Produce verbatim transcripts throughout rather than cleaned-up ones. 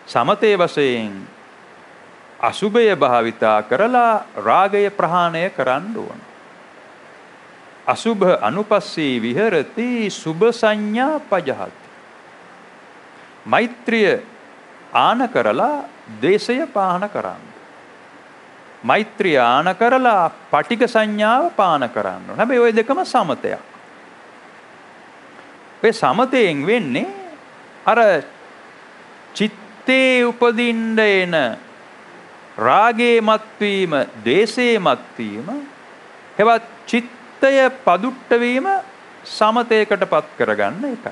සමතේ වශයෙන් අසුභය භාවිතා කරලා රාගය ප්‍රහාණය කරන්න ඕන. අසුභ අනුපස්සී විහෙරති සුභ සංඥා පජහති. මෛත්‍රිය ආන කරලා දේශය පාන කරන්න. මෛත්‍රිය ආන කරලා පටිඝ සංඥාව පාන කරන්න. හැබැයි ওই දෙකම සමතයක්. මේ සමතයෙන් වෙන්නේ අර චිත්තේ උපදින්න එන රාගේ මත්වීම, ද්වේෂේ මත්වීම, හෙවත් චිත්තය පදුට්ට වීම සමතේකටපත් කරගන්න එකයි.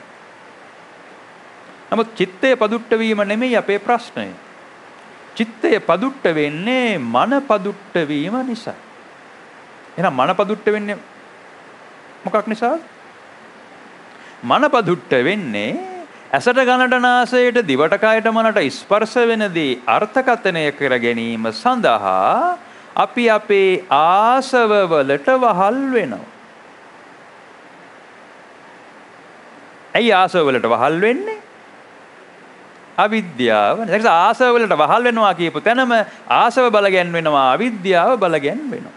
නමුත් චිත්තය පදුට්ට වීම නෙමෙයි අපේ ප්‍රශ්නය. චිත්තය පදුට්ට වෙන්නේ මන පදුට්ට වීම නිසා. එහෙනම් මන පදුට්ට වෙන්නේ මොකක් නිසාද? මන පදුට්ට වෙන්නේ ඇසට ගනට නාසයට දිවට කයට මනට ස්පර්ශ වෙන දේ අර්ථකථනය කර ගැනීම සඳහා අපි අපේ ආසව වලට වහල් වෙනවා. ඇයි ආසව වලට වහල් වෙන්නේ? අවිද්‍යාව. ඒක ආසව වලට වහල් වෙනවා කියපු තැනම ආසව බල ගැන්වෙනවා, අවිද්‍යාව බල ගැන්වෙනවා.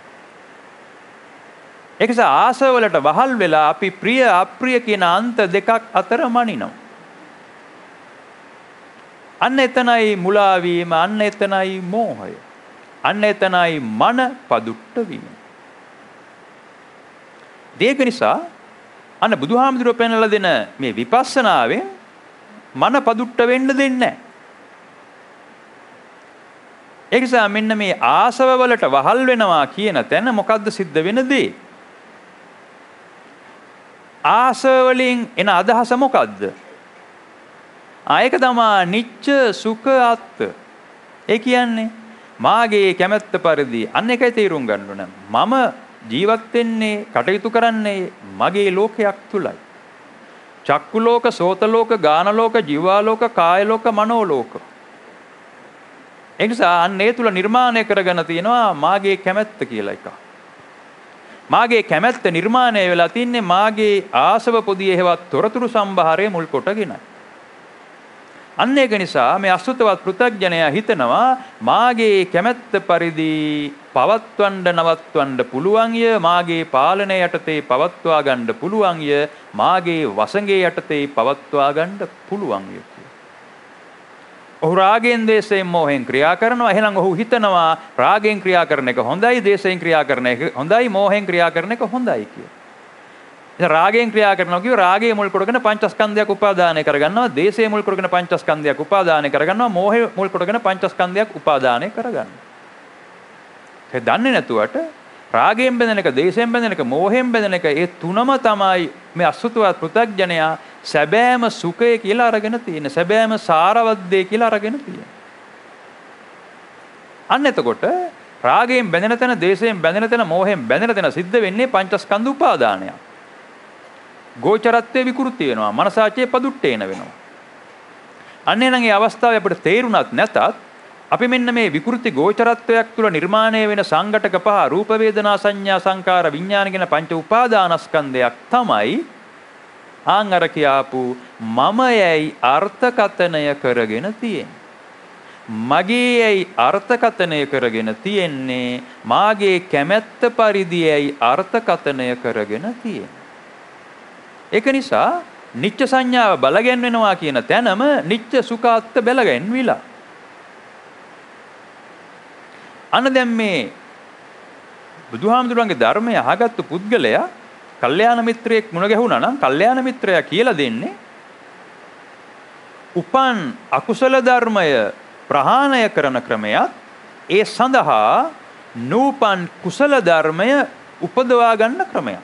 ඒක නිසා ආසව වලට වහල් වෙලා අපි ප්‍රිය අප්‍රිය කියන අන්ත දෙකක් අතර මනිනවා. අන්න එතනයි මුලා වීම, අන්න එතනයි මෝහය, අන්න එතනයි මන පදුට්ට වීම. ඒක නිසා අන්න බුදුහාමුදුරුවෝ පෙන්වලා දෙන මේ විපස්සනාවෙන් මන පදුට්ට වෙන්න දෙන්නේ නැහැ. ඒ නිසා මෙන්න මේ ආසව වලට වහල් වෙනවා කියන තැන මොකද්ද සිද්ධ වෙන දේ? ආසව වලින් එන අදහස මොකද්ද? ආයක තමා නිච්ච සුඛ අත්ත. ඒ කියන්නේ මාගේ කැමැත්ත පරිදි අන්න එකයි තේරුම් ගන්න ඕන. මම ජීවත් වෙන්නේ, කටයුතු කරන්නේ මගේ ලෝකයක් තුලයි. චක්කු ලෝක, සෝත ලෝක, ගාන ලෝක, ජීවා ලෝක, කාය ලෝක, මනෝ ලෝක. ඒ නිසා අන්න ඒ තුල නිර්මාණය කරගෙන තියෙනවා මාගේ කැමැත්ත කියලා එකක්. මාගේ කැමැත්ත නිර්මාණය වෙලා තින්නේ මාගේ ආසව පොදියේ හේවත් තොරතුරු සම්භාරයේ මුල් කොටගෙනයි. අන්න ඒක නිසා මේ අසුතවත් පෘථග්ජනයා හිතනවා මාගේ කැමැත්ත පරිදි පවත්වන්න නවත්වන්න පුළුවන් ය, මාගේ පාලනය යටතේ පවත්වා ගන්න පුළුවන් ය, මාගේ වසඟේ යටතේ පවත්වා ගන්න පුළුවන් ය. ඔහු රාගෙන්, දේශයෙන්, මෝහෙන් ක්‍රියා කරනවා. එහෙනම් ඔහු හිතනවා රාගෙන් ක්‍රියා කරන එක හොඳයි, දේශයෙන් ක්‍රියා කරන එක හොඳයි, මෝහෙන් ක්‍රියා කරන එක හොඳයි කියලා. ඉතින් රාගෙන් ක්‍රියා කරනවා කියව රාගයේ මුල් කොටගෙන පංචස්කන්ධයක් උපාදානය කරගන්නවා, දේශයේ මුල් කොටගෙන පංචස්කන්ධයක් උපාදානය කරගන්නවා, මෝහයේ මුල් කොටගෙන පංචස්කන්ධයක් උපාදානය කරගන්නවා. ඒ දන්නේ නැතුවට රාගයෙන් බැඳෙන එක, දේශයෙන් බැඳෙන එක, මෝහයෙන් බැඳෙන එක, ඒ තුනම තමයි මේ අසුතවත් පෘථග්ජනයා සැබෑම සුඛය කියලා අරගෙන තියෙන, සැබෑම සාරවත් දේ කියලා අරගෙන තියෙන. අන්න එතකොට රාගයෙන් බැඳෙන තැන, දේශයෙන් බැඳෙන තැන, මෝහයෙන් බැඳෙන තැන සිද්ධ වෙන්නේ පංචස්කන්ධ උපාදානයක්. ගෝචරත්වයේ විකෘති වෙනවා, මනසාචේ පදුට්ටේන වෙනවා. අන්න එනං ඒ අවස්ථාවේ අපිට තේරුණත් නැතත් අපි මෙන්න මේ විකෘති ගෝචරත්වයක් තුළ නිර්මාණය වෙන සංඝටක පහ, රූප වේදනා සංඥා සංකාර විඥාන කියන පංච උපාදානස්කන්ධයක් තමයි ආන් අර කියාපු මමයයි අර්ථකථනය කරගෙන තියෙන්නේ. මගේයයි අර්ථකථනය කරගෙන තියෙන්නේ, මාගේ කැමැත්ත පරිදියයි අර්ථකථනය කරගෙන තියෙන්නේ. ඒක නිසා නිච්ච සංඥාව බලගැන්වෙනවා කියන තැනම නිච්ච සුඛාත්ත බැලගැන්විලා. අන්න දැන් මේ බුදුහාමුදුරන්ගේ ධර්මය අහගත්තු පුද්ගලයා කල්යාණ මිත්‍රයෙක් මුණ ගැහුණා නම් කල්යාණ මිත්‍රයා කියලා දෙන්නේ උපන් අකුසල ධර්මය ප්‍රහාණය කරන ක්‍රමයක්, ඒ සඳහා නූපන් කුසල ධර්මය උපදවා ගන්න ක්‍රමයක්.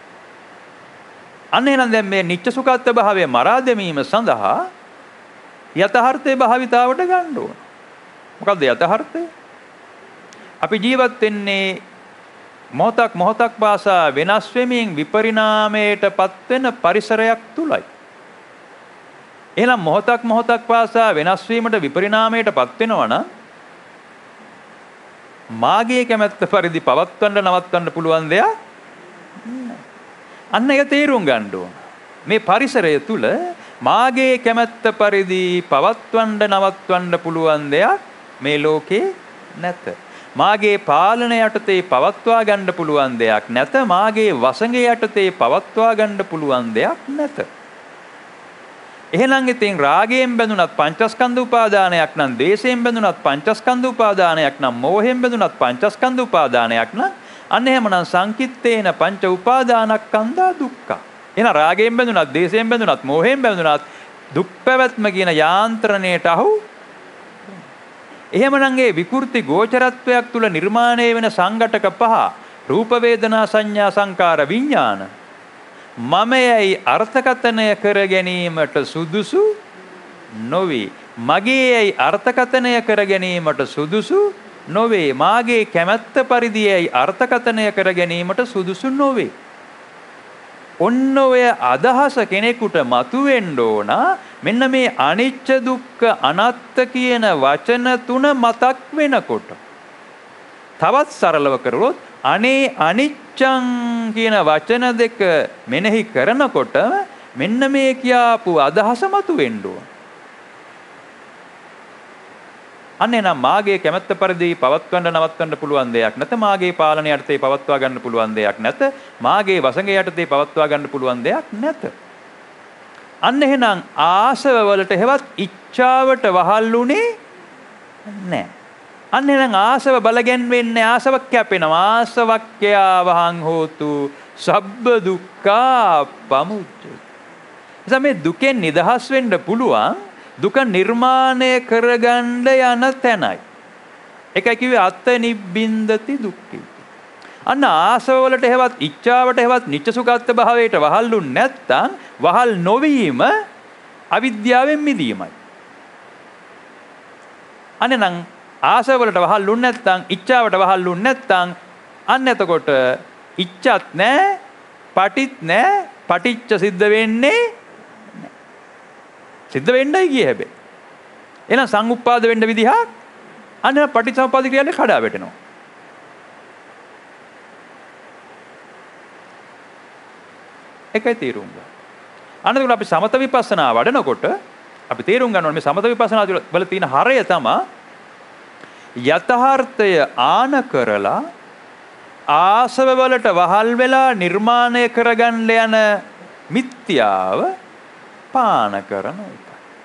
අන්න එහෙනම් දැන් මේ නිච්ච සුඛාත්ත භාවය මරා දැමීම සඳහා යථාර්ථයේ භාවිතාවට ගන්න ඕන. මොකද්ද යථාර්ථය? අපි ජීවත් වෙන්නේ මොහොතක් මොහොතක් පාසා වෙනස් වෙමින් විපරිණාමයටපත් වෙන පරිසරයක් තුලයි. එහෙනම් මොහොතක් මොහොතක් පාසා වෙනස් වීමට විපරිණාමයටපත් වෙනවා නම් මාගේ කැමැත්ත පරිදි පවත්වන්න නවත්වන්න පුළුවන් දෙයක් අන්න ඒක තේරුම් ගන්න ඕන. මේ පරිසරය තුල මාගේ කැමැත්ත පරිදි පවත්වන්න නවත්වන්න පුළුවන් දෙයක් මේ ලෝකේ නැත. මාගේ පාලන යටතේ පවත්වා ගන්න පුළුවන් දෙයක් නැත. මාගේ වසඟ යටතේ පවත්වා ගන්න පුළුවන් දෙයක් නැත. එහෙනම් ඉතින් රාගයෙන් බැඳුනත් පංචස්කන්ධ උපාදානයක් නම්, දේශයෙන් බැඳුනත් පංචස්කන්ධ උපාදානයක් නම්, මෝහයෙන් බැඳුනත් පංචස්කන්ධ උපාදානයක් නම්, අන්න එහෙමනම් සංකිට්ඨේන පංච උපාදානස්කන්ධා දුක්ඛ. එහෙනම් රාගයෙන් බැඳුනත්, දේශයෙන් බැඳුනත්, මෝහයෙන් බැඳුනත් දුක් පැවැත්ම කියන යාන්ත්‍රණයට අහු. එහෙමනම් ඒ විකෘති ගෝචරත්වයක් තුල නිර්මාණය වෙන සංඝටක පහ රූප වේදනා සංඥා සංකාර විඥාන මමයයි අර්ථකථනය කර ගැනීමට සුදුසු නොවේ. මගේයයි අර්ථකථනය කර ගැනීමට සුදුසු නොවේ. මාගේ කැමැත්ත පරිදියයි අර්ථකථනය කර ගැනීමට සුදුසු නොවේ. ඔන්න ඔය අදහස කෙනෙකුට මතුවෙන්න ඕන. මෙන්න මේ අනිච්ච දුක්ඛ අනාත්ත කියන වචන තුන මතක් වෙනකොට, තවත් සරලව කරොත් අනේ අනිච්චං කියන වචන දෙක මෙනෙහි කරනකොට මෙන්න මේ කියාපු අදහස මතුවෙන්න ඕන. අනේ නම් මාගේ කැමැත්ත පරිදි පවත්වන්න නවත්වන්න පුළුවන් දෙයක් නැත. මාගේ පාලනය යටතේ පවත්වා ගන්න පුළුවන් දෙයක් නැත. මාගේ වසඟ යටතේ පවත්වා ගන්න පුළුවන් දෙයක් නැත. අන්න එහෙනම් ආසව වලට හෙවත් ඉච්ඡාවට වහල්ුනේ නැහැ. අන්න එහෙනම් ආසව බලගැන්වෙන්නේ, ආසව කැපෙනවා. ආසවක්ඛ්‍යා වහං හෝතු සබ්බ දුක්ඛා පමුච්චති. එසම මේ දුකෙන් නිදහස් වෙන්න පුළුවන් දුක නිර්මාණය කරගන්න යන තැනයි. ඒකයි කිව්වේ අත්ත නිබ්බින්දති දුක්ඛේ. අන්න ආසව වලට හෙවත් ඉච්ඡාවට හෙවත් නිච්ච සුඛාත්ත භාවයට වහල්ුන් නැත්තම් වහල් නොවීම අවිද්‍යාවෙන් මිදීමයි. අනේ නම් ආසව වලට වහල්ුන් නැත්තම්, ඉච්ඡාවට වහල්ුන් නැත්තම් අන්න එතකොට ඉච්ඡත් නැහැ, පටිත් නැහැ, පටිච්ච සිද්ධ වෙන්නේ සිද්ධ වෙන්නයි කියේ හැබැයි. එහෙනම් සංඋප්පාද වෙන්න විදිහක් අන්න පටිච්චසමුප්පාද කියන්නේ කඩා වැටෙනවා. ඒකයි තේරුම් ගන්න. අනතුරු අපි සමත විපස්සනා වඩනකොට අපි තේරුම් ගන්න ඕනේ මේ සමත විපස්සනා වල තියෙන හරය තමයි යථාර්ථය ආන කරලා ආසව වලට වහල් වෙලා නිර්මාණය කරගන්න යන මිත්‍යාව පාන කරන එක.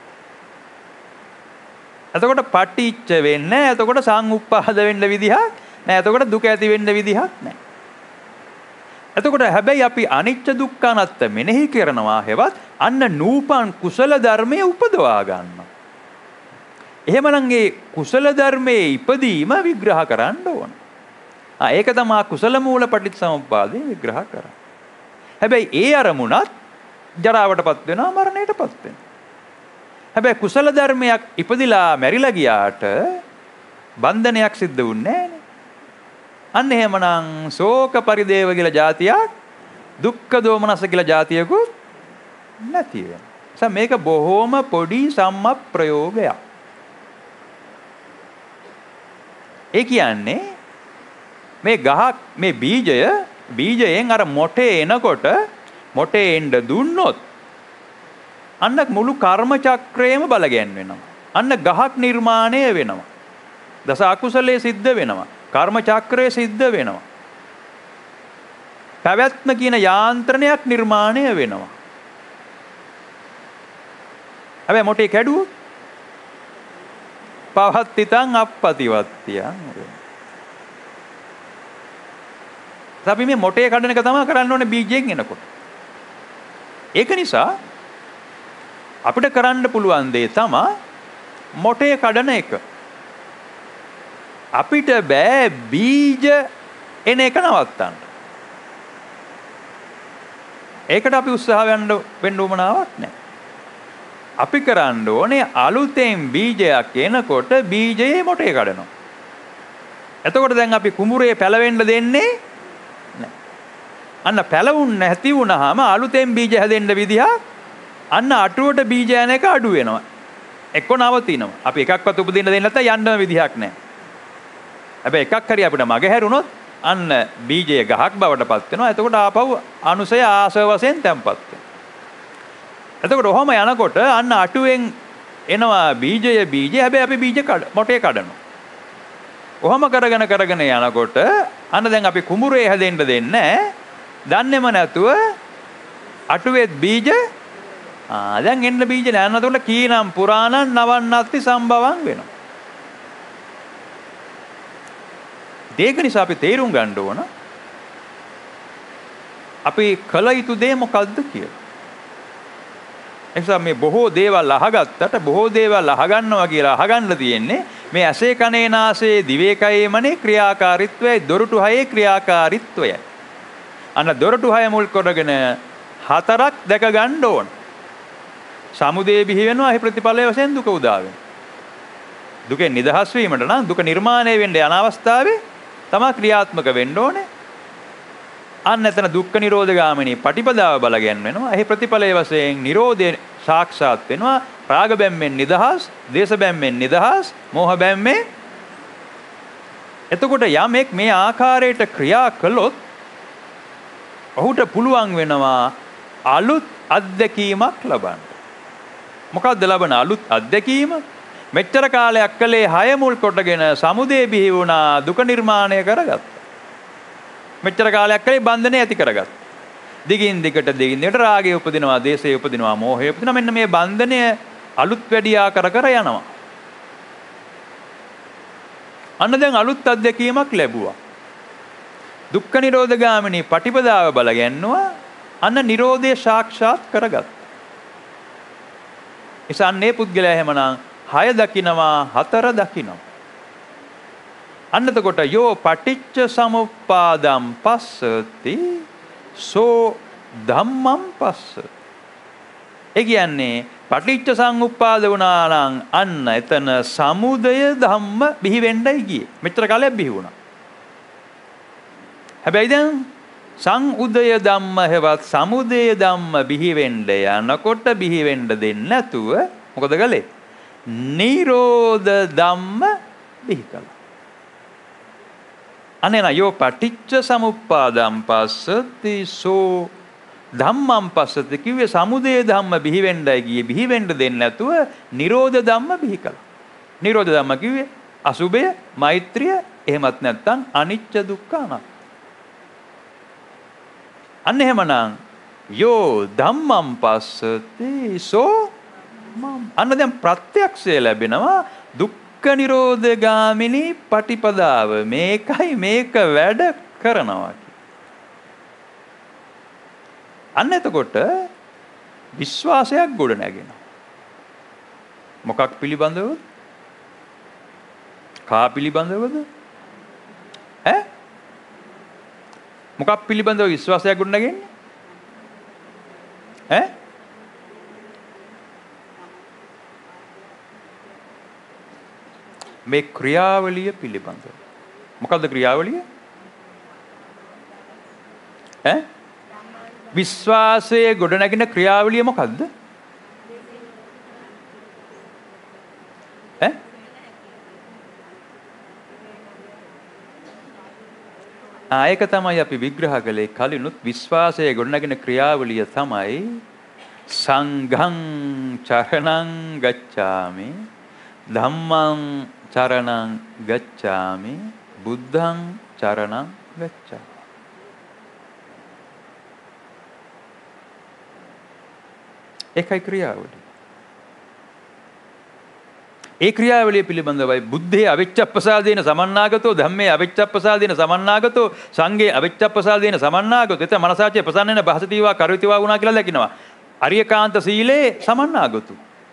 එතකොට පටිච්ච වෙන්නේ නැහැ. එතකොට සංඋප්පාද වෙන්න විදිහක් නැහැ. එතකොට දුක ඇති වෙන්න විදිහක් නැහැ. එතකොට හැබැයි අපි අනිච්ච දුක්ඛ අනාත්ත මෙනෙහි කරනවා හෙවත් අන්න නූපන් කුසල ධර්මයේ උපදවා ගන්නවා. එහෙමනම් ඒ කුසල ධර්මයේ ඉපදීම විග්‍රහ කරන්න ඕන. ආ ඒක තමයි කුසල මූල පටිච්චසමුප්පාදේ විග්‍රහ කරන්නේ. හැබැයි ඒ අරමුණත් ජරාවටපත් වෙනවා, මරණයටපත් වෙනවා. හැබැයි කුසල ධර්මයක් ඉපදිලා මැරිලා ගියාට බන්ධනයක් සිද්ධ වුන්නේ නැහැ. අන්න එහෙමනම් ශෝක පරිදේව කියලා જાතියක්, දුක්ඛ දෝමනස කියලා જાතියකුත් නැති වෙනවා. මේක බොහෝම පොඩි සම්මප් ප්‍රයෝගයක්. ඒ කියන්නේ මේ ගහක්, මේ බීජය බීජයෙන් අර මොටේ එනකොට මොටේ එන්න දුන්නොත් අන්න මුළු කර්ම චක්‍රයේම බලගැන් වෙනවා. අන්න ගහක් නිර්මාණය වෙනවා. දස අකුසලයේ සිද්ධ වෙනවා. කර්ම චක්‍රය සිද්ධ වෙනවා. පැවැත්ම කියන යාන්ත්‍රණයක් නිර්මාණය වෙනවා. හැබැයි මොටේ කැඩුවොත් පවත්තිතං අප්පතිවත්තියං. අපි මේ මොටේ කඩන එක තමයි කරන්න ඕනේ බීජයෙන් එනකොට. ඒක නිසා අපිට කරන්න පුළුවන් දේ තමයි මොටේ කඩන එක. අපිට බෑ බීජ එන එක නවත්තන්න. ඒකට අපි උත්සාහ ගන්න වෙන්න උවමනාවක් නැහැ. අපි කරන්න ඕනේ අලුතෙන් බීජයක් එනකොට බීජයේ මොටේ කඩනවා. එතකොට දැන් අපි කුඹුරේ පැලවෙන්න දෙන්නේ නැහැ. අන්න පැලවුන් නැති වුණාම අලුතෙන් බීජ හැදෙන්න විදිහක් අන්න අටුවට බීජ යන එක අඩු වෙනවා. එක්ක නවතිනවා. අපි එකක්වත් උපදින්න දෙන්නේ නැත්නම් යන්න විදිහක් නැහැ. හැබැයි එකක් හරි අපිට මග හැරුණොත් අන්න බීජය ගහක් බවට පත් වෙනවා. එතකොට ආපහු අනුසය ආසව වශයෙන් තැම්පත් වෙනවා. එතකොට ඔහම යනකොට අන්න අටුවෙන් එනවා බීජය බීජය හැබැයි අපි බීජ කඩ මොටේ කඩනවා. ඔහම කරගෙන කරගෙන යනකොට අන්න දැන් අපි කුඹුරේ හැදෙන්න දෙන්නේ දන්නේම නැතුව අටුවෙත් බීජ ආ දැන් එන්න බීජ නැන්නතොට කීනම් පුරාණං නවන්නත්ති සම්භවං වෙනවා. ඒක නිසා අපි තේරුම් ගන්න ඕන අපි කල යුතු දේ මොකද්ද කියලා. එනිසා මේ බොහෝ දේවල් අහගත්තට බොහෝ දේවල් අහගන්නවා කියලා අහගන්න තියෙන්නේ මේ ඇසේ කනේ නාසයේ දිවේ කයේ මනේ ක්‍රියාකාරීත්වයයි දොරටු හයේ ක්‍රියාකාරීත්වයයි. අන්න දොරටු හය මුල් කරගෙන හතරක් දැක ගන්න ඕන. සමුදේ බිහි වෙනවා එහි ප්‍රතිඵලය වශයෙන් දුක උදා වෙනවා. දුකෙන් නිදහස් වීමට නම් දුක නිර්මාණය වෙන්න යන අවස්ථාවේ තමයි ක්‍රියාත්මක වෙන්න ඕනේ. අන්න එතන දුක්ඛ නිරෝධ ගාමිනී පටිපදාව බලගෙන වෙනවා. එහි ප්‍රතිඵලයේ වශයෙන් නිරෝධය සාක්ෂාත් වෙනවා. රාග බැම්මෙන් නිදහස්, දේශ බැම්මෙන් නිදහස්, මෝහ බැම්මෙන්. එතකොට යමෙක් මේ ආකාරයට ක්‍රියා කළොත් ඔහුට පුළුවන් වෙනවා අලුත් අත්දැකීමක් ලබන්න. මොකක්ද ලබන අලුත් අත්දැකීම? මෙච්චර කාලයක් කලේ හය මුල් කොටගෙන සමුදේ බිහි වුණා දුක නිර්මාණය කරගත්තා. මෙච්චර කාලයක් කලේ බන්ධනය ඇති කරගත්තා. දිගින් දිගට දිගින් දිගට රාගය උපදිනවා, දේශය උපදිනවා, මෝහය උපදිනවා. මෙන්න මේ බන්ධනය අලුත් වැඩියා කර කර යනවා. අන්න දැන් අලුත් අත්දැකීමක් ලැබුවා. දුක්ඛ නිරෝධ ගාමිනී පටිපදාව බල ගැන්නුවා. අන්න නිරෝධය සාක්ෂාත් කරගත්තා. ඉසන්නේ පුද්ගලයා එහෙමනම් හය දකින්නවා හතර දකින්නවා. අන්න එතකොට යෝ පටිච්ච සමුප්පාදම් පස්සති සෝ ධම්මං පස්සති. ඒ කියන්නේ පටිච්ච සමුප්පාද වුණා නම් අන්න එතන සමුදය ධම්ම බිහි වෙන්නයි ගියේ. මෙච්චර කාලයක් බිහි වුණා. හැබැයි දැන් සංඋදය ධම්ම හැවත් සමුදය ධම්ම බිහි වෙන්න යනකොට බිහි වෙන්න දෙන්නේ නැතුව මොකද කළේ? නිරෝධ ධම්ම බිහි කළා. අනේන යෝ පටිච්ච සමුප්පාදම් පස්සති සෝ ධම්මං පස්සති කිව්වේ සමුදය ධම්ම බිහි වෙන්නයි ගියේ බිහි වෙන්න දෙන්නේ නැතුව නිරෝධ ධම්ම බිහි කළා. නිරෝධ ධම්ම කිව්වේ අසුභය, මෛත්‍රිය, එහෙමත් නැත්නම් අනිච්ච දුක්ඛ අනාත්ම. අන්න එහෙමනම් යෝ ධම්මං පස්සති සෝ මම්. අන්න දැන් ප්‍රත්‍යක්ෂය ලැබෙනවා දුක්ඛ නිරෝධ ගාමිනී පටිපදාව. මේකයි මේක වැඩ කරනවා. අන්න එතකොට විශ්වාසයක් ගොඩ නැගෙනවා. මොකක් පිළිබඳවද? කා පිළිබඳවද? ඈ මොකක් පිළිබඳව විශ්වාසයක් ගොඩ නැගෙන්නේ? ඈ මේ ක්‍රියාවලිය පිළිබඳව. මොකද්ද ක්‍රියාවලිය? ඈ විශ්වාසයේ ගොඩ නැගෙන ක්‍රියාවලිය මොකද්ද? ඈ ආ ඒක තමයි අපි විග්‍රහ කළේ කලිනුත්. විශ්වාසයේ ගොඩ නැගෙන ක්‍රියාවලිය තමයි සංඝං චරණං ගච්ඡාමි, ධම්මං චරණං ගච්ඡාමි, බුද්ධං චරණං ගච්ඡාමි. ඒකයි ක්‍රියාවලිය. ඒ ක්‍රියාවලිය පිළිබඳවයි බුද්ධේ අවිච්ඡප්පසාදේන සමන්නාගතෝ, ධම්මේ අවිච්ඡප්පසාදේන සමන්නාගතෝ, සංඝේ අවිච්ඡප්පසාදේන සමන්නාගතෝ. එතන මනසාචේ ප්‍රසන්නෙන භාසතිවා කරිතවා වුණා කියලා දකින්නවා. අරියකාන්ත සීලේ සමන්නාගතෝ.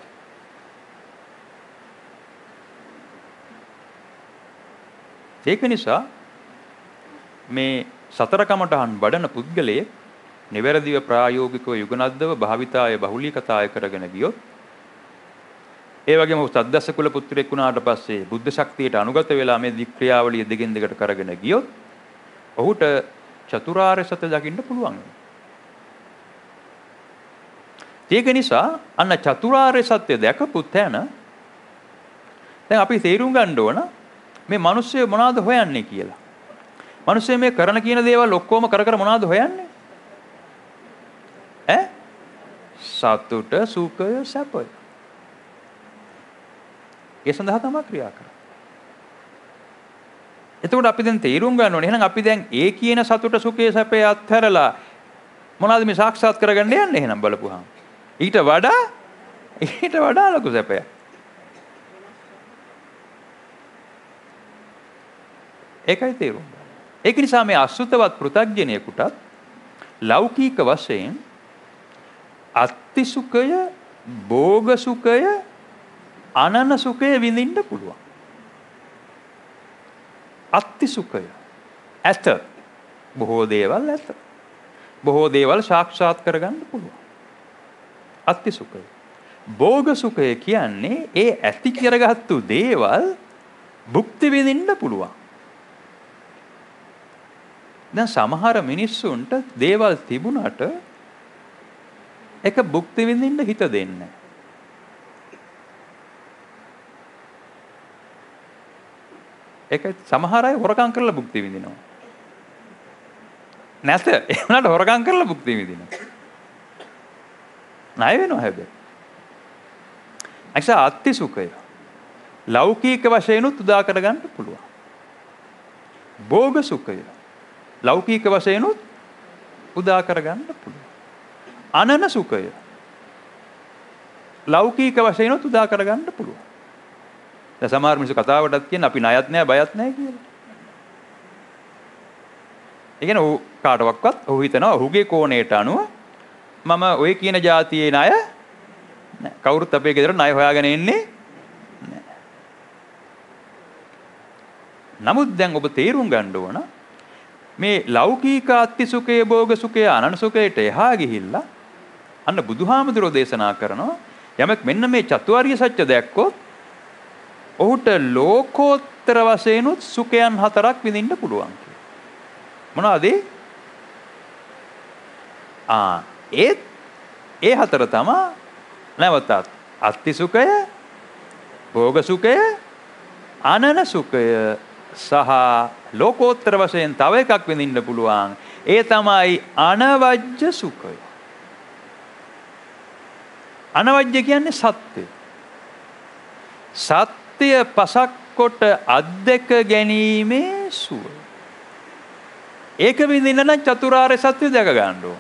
ඒක නිසා මේ සතර කමඨහන් වඩන පුද්ගලයේ නිවැරදිව ප්‍රායෝගිකව යුගනද්දව භාවිතාය බහුලීකතාය කරගෙන ගියොත්, ඒ වගේම සද්දස්ස කුල පුත්‍රයෙක් වුණාට පස්සේ බුද්ධ ශක්තියට අනුගත වෙලා මේ දික්ක්‍රියාවලිය දෙකින් දෙකට කරගෙන ගියොත් ඔහුට චතුරාර්ය සත්‍ය දකින්න පුළුවන්. ඒක නිසා අන්න චතුරාර්ය සත්‍ය දැකපු තැන දැන් අපි තේරුම් ගන්න ඕන මේ මිනිස්සු මොනවද හොයන්නේ කියලා. මිනිස්සු මේ කරන කියන දේවල් ඔක්කොම කර කර මොනවද හොයන්නේ? ඈ සතුට, සුඛය, සැපය. ඒ සඳහා තමයි ක්‍රියා කරන්නේ. එතකොට අපි දැන් තේරුම් ගන්න ඕනේ එහෙනම් අපි දැන් ඒ කියන සතුට, සුඛය, සැපය අත්හැරලා මොනවද මේ සාක්ෂාත් කරගන්න යන්නේ එහෙනම් බලපුවාම. ඊට වඩා ඊට වඩා ලොකු සැපයක්. ඒකයි තේරුම් ගන්න. ඒක නිසා මේ අසුතවත් පෘථග්ජනයෙකුටත් ලෞකික වශයෙන් අත්ති සුඛය, භෝග සුඛය, අනන සුඛය විඳින්න පුළුවන්. අත්ති සුඛය ඇත. බොහෝ දේවල් ඇත. බොහෝ දේවල් සාක්ෂාත් කරගන්න පුළුවන්. අත්ති සුඛය. භෝග සුඛය කියන්නේ ඒ ඇති කරගත්තු දේවල් භුක්ති විඳින්න පුළුවන්. දැන් සමහර මිනිස්සුන්ට දේවල් තිබුණාට ඒක භුක්ති විඳින්න හිත දෙන්නේ නැහැ. ඒක සමහර අය හොරකම් කරලා භුක්ති විඳිනවා. නැත ඒ වුණාට හොරකම් කරලා භුක්ති විඳිනවා. ණය වෙනවා හැබැයි. අක්ෂා අත්ති සුඛය ලෞකික වශයෙන් උදා කරගන්න පුළුවන්. භෝග සුඛය ලෞකික වශයෙන් උදා කරගන්න පුළුවන්. අනන සුඛය ලෞකික වශයෙන් උදා කරගන්න පුළුවන්. දැන් සමහර මිනිස්සු කතාවටත් කියන අපි ණයත් නැහැ බයත් නැහැ කියලා. ඒ කියන්නේ ඔහු කාටවත් ඔහු හිතනවා ඔහුගේ කෝණයට අනුව මම ඔය කියන જાතියේ ණය නෑ. කවුරුත් අපේ ගෙදර ණය හොයාගෙන ඉන්නේ නෑ. නමුත් දැන් ඔබ තේරුම් ගන්න ඕන මේ ලෞකික අත්ති සුඛය, භෝග සුඛය, අනන සුඛයට එහා ගිහිල්ලා අන්න බුදුහාමුදුරෝ දේශනා කරනවා යමෙක් මෙන්න මේ චතුරාර්ය සත්‍ය දැක්කොත් ඔහුට ලෝකෝත්තර වශයෙන් සුඛයන් හතරක් විඳින්න පුළුවන් කියලා. මොනවාද? ආ ඒ ඒ හතර තමයි නැවතත් අත්ති සුඛය, භෝග සුඛය, අනන සුඛය සහ ලෝකෝත්තර වශයෙන් තව එකක් විඳින්න පුළුවන්. ඒ තමයි අනවජ්‍ය සුඛය. අනවජ්‍ය කියන්නේ සත්‍ය. සත්‍ය පසක් කොට අද්දක ගැනීමේ සුව. ඒක විඳින්න නම් චතුරාර්ය සත්‍ය දැක ගන්න ඕන.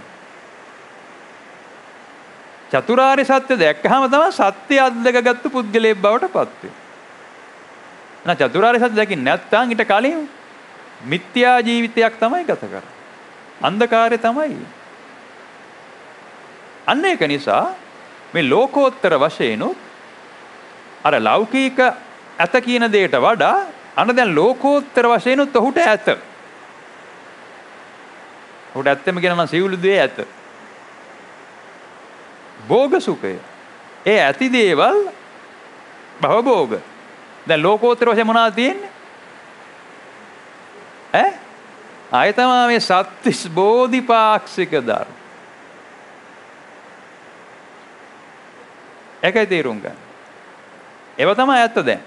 චතුරාර්ය සත්‍ය දැක්කහම තමයි සත්‍ය අද්දකගත්තු පුද්ගලයෙක් බවට පත් වෙන්නේ. නැත්නම් චතුරාර්ය සත්‍ය දැකින් නැත්නම් ඊට කලින් මිත්‍යා ජීවිතයක් තමයි ගත කරන්නේ. අන්ධකාරය තමයි. අන්න ඒක නිසා මේ ලෝකෝත්තර වශයෙන් අර ලෞකික ඇත කියන දෙයට වඩා අන්න දැන් ලෝකෝත්තර වශයෙන් ඔහුට ඇත. ඔහුට ඇත්තම කියනවා සිවුළු දේ ඇත. භෝග සුඛය. ඒ ඇති දේවල් භව භෝග. දැන් ලෝකෝත්තර වශයෙන් මොනවද තියෙන්නේ? ඈ? ආය තමයි මේ සත්‍විස් බෝධිපාක්ෂික ධර්ම. ඒකයි තේරුම් ගන්න. ඒව තමයි ඇත්ත දැන්.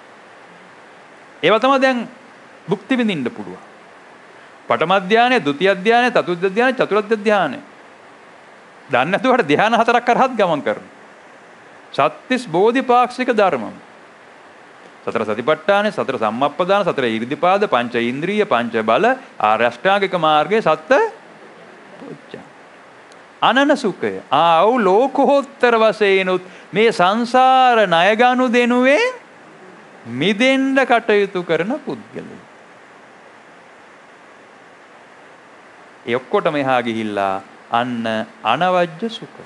ඒව තමයි දැන් භුක්ති විඳින්න පුළුවන්. පඨම ධානය, ဒုတိ ය ධානය, චතුර්ථ ධානය, චතුර්ථ ධානය. දන්නේ නැතුවට ධාන හතරක් කරහත් ගමන් කරනවා. සත්‍තිස් බෝධිපාක්ෂික ධර්මම්. සතර සතිපට්ඨාන, සතර සම්මප්පදාන, සතර ඊර්ධිපාද, පංච ඉන්ද්‍රිය, පංච බල, ආර්ය අෂ්ටාංගික මාර්ගයේ සත්‍ය පුච්ච. අනන සුඛය. ආව් ලෝකෝත්තර වශයෙන් මේ සංසාර ණය ගනු දෙනුවේ මිදෙන්න කටයුතු කරන පුද්ගලයා. ඒ ඔක්කොටම එහා ගිහිල්ලා අන්න අනවජ්‍ය සුඛය.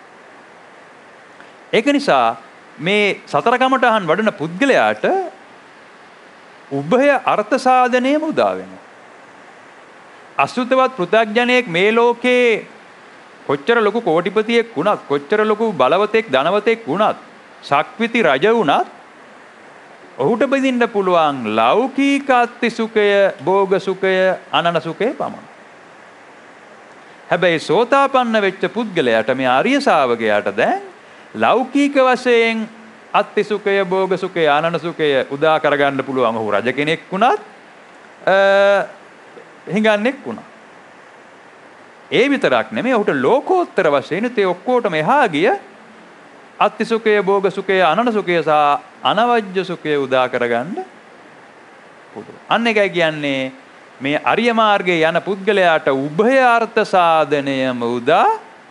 ඒක නිසා මේ සතර කමඨහන් වඩන පුද්ගලයාට උභය අර්ථ සාධනයම උදා වෙනවා. අසුතවත් පෘථග්ජනයෙක් මේ ලෝකේ කොච්චර ලොකු කෝටිපතියෙක් වුණත්, කොච්චර ලොකු බලවතෙක් ධනවතෙක් වුණත්, ශක්විති රජ වුණත් ඔහුට බෙදින්න පුළුවන් ලෞකික අත්ති සුඛය, භෝග සුඛය, අනන සුඛය පමණයි. හැබැයි සෝතාපන්න වෙච්ච පුද්ගලයාට මේ ආර්ය ශාවකයාට දැන් ලෞකික වශයෙන් අත්ති සුඛය, භෝග සුඛය, ආනන සුඛය උදා කරගන්න පුළුවන්. ඔහු රජ කෙනෙක් වුණත්, හිඟන්නෙක් වුණත්. ඒ විතරක් නෙමෙයි ඔහුට ලෝකෝත්තර වශයෙන් තේ ඔක්කොටම එහා ගිය අත්ති සුඛය, භෝග සුඛය, අනන සුඛය සහ අනවජ්‍ය සුඛය උදා කරගන්න පුළුවන්. අන්න එකයි කියන්නේ මේ අරිය මාර්ගයේ යන පුද්ගලයාට උභය අර්ථ සාධනයම උදා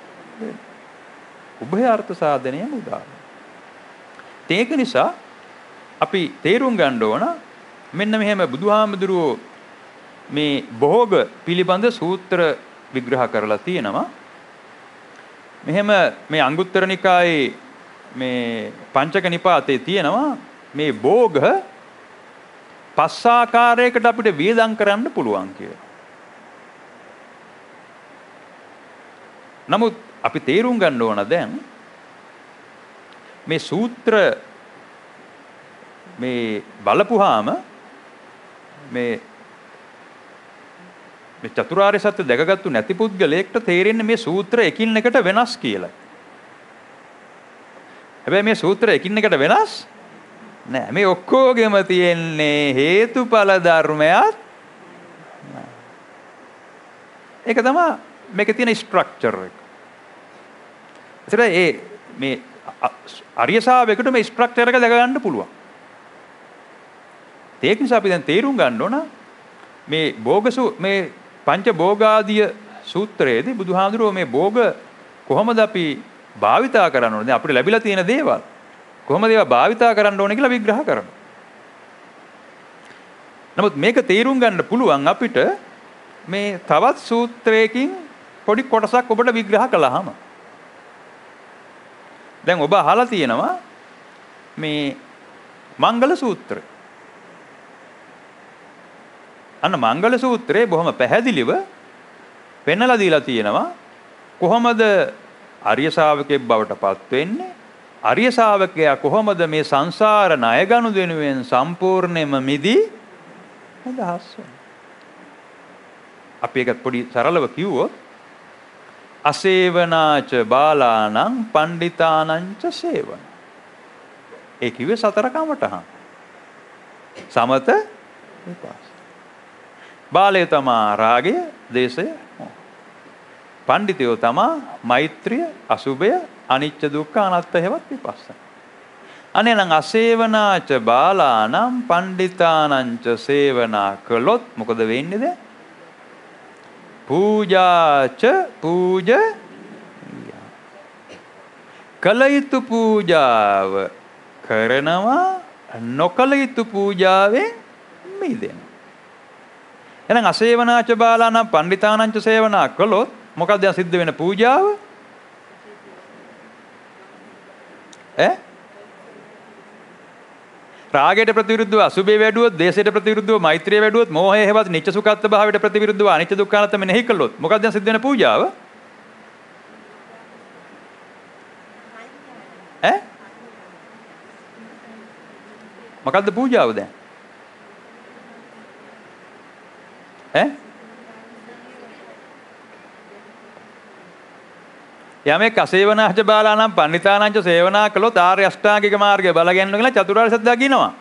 උභය අර්ථ සාධනයම උදා. ඒක නිසා අපි තේරුම් ගන්න ඕන මෙන්න මෙහෙම බුදුහාමුදුරුවෝ මේ භෝග පිළිබඳ සූත්‍ර විග්‍රහ කරලා තියෙනවා. මෙහෙම මේ අංගුත්තර නිකායේ මේ පංචක නිපාතේ තියෙනවා මේ භෝග පස් ආකාරයකට අපිට වියදම් කරන්න පුළුවන් කියලා. නමුත් අපි තේරුම් ගන්න ඕන දැන් මේ සූත්‍ර මේ බලපුවාම මේ මේ චතුරාර්ය සත්‍ය දැකගත්තු නැති පුද්ගලයෙක්ට තේරෙන්නේ මේ සූත්‍ර එකින් එකට වෙනස් කියලා. හැබැයි මේ සූත්‍ර එකින් එකට වෙනස් නෑ. මේ ඔක්කොගෙම තියෙන්නේ හේතුඵල ධර්මයක්. ඒක තමයි මේකේ තියෙන ස්ට්‍රක්චර් එක. ඒතර ඒ මේ ආර්ය ශාවකයට මේ ස්ට්‍රක්චර් එක දැක ගන්න පුළුවන්. ඒක නිසා අපි දැන් තේරුම් ගන්න ඕන මේ භෝගසු මේ පංච භෝගාදිය සූත්‍රයේදී බුදුහාඳුරෝ මේ භෝග කොහොමද අපි භාවිතා කරන්න ඕනේ? දැන් අපිට ලැබිලා තියෙන දේවල් කොහොමද ඒවා භාවිතා කරන්න ඕනේ කියලා විග්‍රහ කරනවා. නමුත් මේක තේරුම් ගන්න පුළුවන් අපිට මේ තවත් සූත්‍රයකින් පොඩි කොටසක් ඔබට විග්‍රහ කළාම. දැන් ඔබ අහලා තියෙනවා මේ මංගල සූත්‍රය. අන්න මංගල සූත්‍රයේ බොහොම පැහැදිලිව පෙන්වලා දීලා තියෙනවා කොහොමද ආර්ය ශාවකයෙක් බවට පත් වෙන්නේ, ආර්ය ශාවකයා කොහොමද මේ සංසාර ණය ගනුදෙනුවෙන් සම්පූර්ණයෙන්ම මිදී නිදහස් වෙන්නේ. අපි ඒක පොඩි සරලව කිව්වොත් අසේවනාච බාලානං පණ්ඩිතානංච සේවන. ඒ කිව්වේ සතර කමටහන්. සමත විපාස. බාලය තමා රාගය, දේශය, පණ්ඩිතයෝ තමා මෛත්‍රිය, අසුභය, අනිච්ච දුක්ඛ අනාත්ම හේවත් විපස්සනා. අනේ නම් අසේවනාච බාලානම් පණ්ඩිතානංච සේවනා කළොත් මොකද වෙන්නේ දැන්? පූජාච පූජ කළ යුතු පූජාව කරනවා, නොකළ යුතු පූජාවෙන් මිදෙනවා. එහෙනම් අසේවනාච බාලානම් පණ්ඩිතානංච සේවනා කළොත් මොකක්ද දැන් සිද්ධ වෙන පූජාව? ඈ රාගයට ප්‍රතිවිරුද්ධව අසුභය වැඩුවොත්, දේශයට ප්‍රතිවිරුද්ධව මෛත්‍රිය වැඩුවොත්, මෝහය හේවත් නිච්ච සුඛත්ව භාවයට ප්‍රතිවිරුද්ධව අනිච්ච දුක්ඛානත්ම මෙනෙහි කළොත් මොකක්ද දැන් සිද්ධ වෙන පූජාව? ඈ මොකක්ද පූජාව දැන්? ඈ යමෙක් අසේවනාච බාලානම් පණ්ඩිතානංච සේවනා කළොත් ආර්ය අෂ්ටාංගික මාර්ගය බල ගැන්වෙන කියලා චතුරාර්ය සත්‍ය දකින්නවා.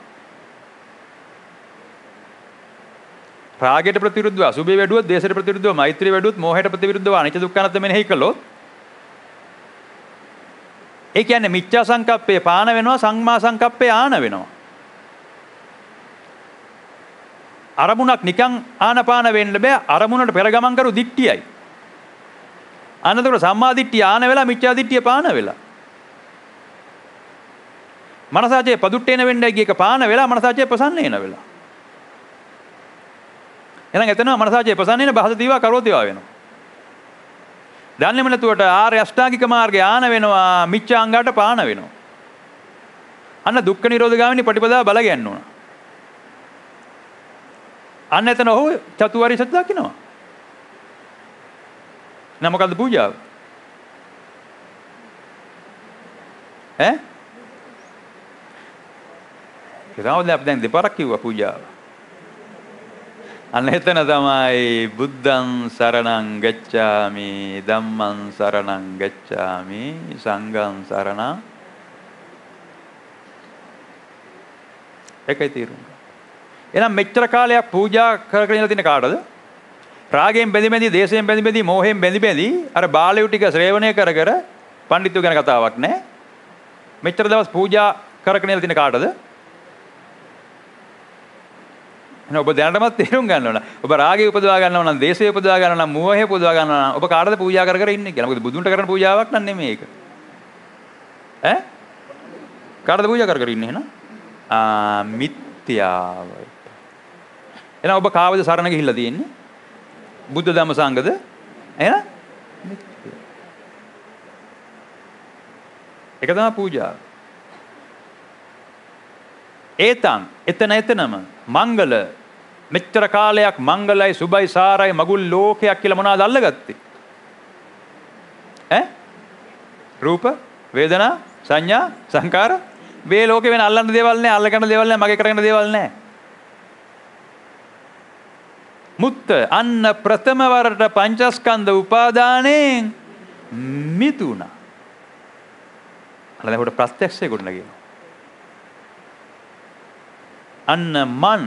රාගයට ප්‍රතිවිරුද්ධව අසුභය වැඩුවොත්, දේශයට ප්‍රතිවිරුද්ධව මෛත්‍රිය වැඩුවොත්, මෝහයට ප්‍රතිවිරුද්ධව අනිච්ච දුක්ඛානත්ම මෙනෙහි කළොත් ඒ කියන්නේ මිච්ඡා සංකප්පේ පාන වෙනවා, සංමා සංකප්පේ ආන වෙනවා. අරමුණක් නිකන් ආනපාන වෙන්න බෑ. අරමුණට පෙර ගමන් කරු දික්ටියයි. අනතර සම්මා දිට්ඨිය ආන වෙලා මිච්ඡා දිට්ඨිය පාන වෙලා. මනසාචේ පදුට්ටේන වෙන්නයි ගියක පාන වෙලා මනසාචේ ප්‍රසන්නේන වෙලා. එහෙනම් එතන මනසාචේ ප්‍රසන්නේන බහද දීවා කරෝතිවා වෙනවා. දන්නේම නැතුවට ආර්ය අෂ්ටාංගික මාර්ගය ආන වෙනවා, මිච්ඡා අංගයට පාන වෙනවා. අන්න දුක්ඛ නිරෝධ ගාමිනී ප්‍රතිපදාව බල ගන්න ඕන. අන්න එතන ඔහු චතුරාර්ය සත්‍ය දකින්නවා. නම් මොකද්ද පූජාව? ඈ? ඒකවල අපි දැන් දෙපාරක් කිව්වා පූජාව. අන්න එතන තමයි බුද්ධං සරණං ගච්ඡාමි, ධම්මං සරණං ගච්ඡාමි, සංඝං සරණං. ඒකයි තීරුම්. එහෙනම් මෙච්චර කාලයක් පූජා කරගෙන ඉඳලා තියෙන කාටද? රාගයෙන් බැඳි බැඳි, දේශයෙන් බැඳි බැඳි, මෝහයෙන් බැඳි බැඳි අර බාලයෝ ටික ශ්‍රේවණය කර කර පඬිතු ගැන කතාවක් නැහැ. මෙච්චර දවස් පූජා කරගෙන ඉඳලා තියෙන කාටද? එහෙනම් ඔබ දැනටමත් තේරුම් ගන්න ඕන. ඔබ රාගය උපදවා ගන්නවා නම්, දේශය උපදවා ගන්නවා නම්, මෝහය උපදවා ගන්නවා නම් ඔබ කාටද පූජා කර කර ඉන්නේ කියලා. මොකද බුදුන්ට කරන පූජාවක් නම් නෙමෙයි ඒක. ඈ? කාටද පූජා කර කර ඉන්නේ එහෙනම්? ආ මිත්‍යාව. එහෙනම් ඔබ කාවද සරණ ගිහිල්ලා තියෙන්නේ? බුද්ධ ධම්ම සංඝද? එහෙනම් ඒක තමයි පූජාව. ඒතං එතන එතනම මංගල මෙච්චර කාලයක් මංගලයි සුබයි සාරයි මගුල් ලෝකයක් කියලා මොනවද අල්ලගත්තේ? ඈ? රූප, වේදනා, සංඥා, සංකාර මේ ලෝකේ වෙන අල්ලන්න දේවල් නැහැ, අල්ලගන්න දේවල් නැහැ, මගේ කරගෙන දේවල් නැහැ. මුත්ත අන්න ප්‍රථම වරට පංචස්කන්ධ උපාදානයෙන් මිදුණා. අන්න දැන් උඩ ප්‍රත්‍යක්ෂය ගොඩනගෙනවා. අන්න මන්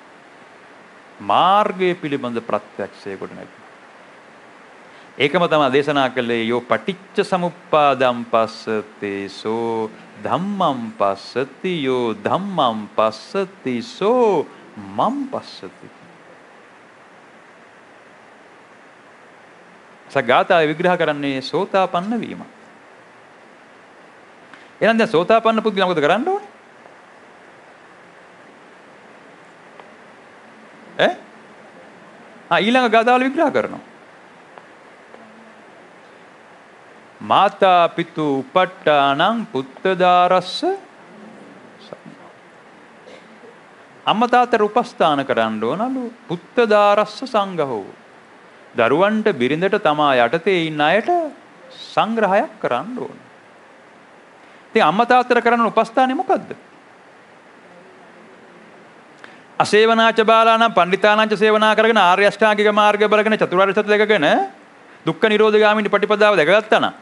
මාර්ගය පිළිබඳ ප්‍රත්‍යක්ෂය ගොඩනගෙනවා. ඒකම තමයි දේශනා කළේ යෝ පටිච්ච සමුප්පාදම් පස්සති සෝ ධම්මං පස්සති යෝ ධම්මං පස්සති සෝ මම් පස්සති. සගතය විග්‍රහ කරන්නේ සෝතාපන්න වීම. එහෙනම් දැන් සෝතාපන්න පුද්ගලයා මොකද කරන්න ඕනේ? ඈ? ආ ඊළඟ ගාථාවල විග්‍රහ කරනවා. මාතා පිතු උපට්ඨානං පුත්තදාරස්ස අම්මා තාත්තට උපස්ථාන කරන්න ඕනලු පුත්තදාරස්ස සංඝහෝ. දරුවන්ට බිරිඳට තමා යටතේ ඉන්න අයට සංග්‍රහයක් කරන්න ඕන. ඉතින් අම්මා තාත්තට කරන උපස්ථානේ මොකද්ද? අසේවනාච බාලානම් පණ්ඩිතානංච සේවනා කරගෙන ආර්ය අෂ්ටාංගික මාර්ගය බලගෙන චතුරාර්ය සත්‍ය දැකගෙන දුක්ඛ නිරෝධ ගාමිනී ප්‍රතිපදාව දැකගත්තා නම්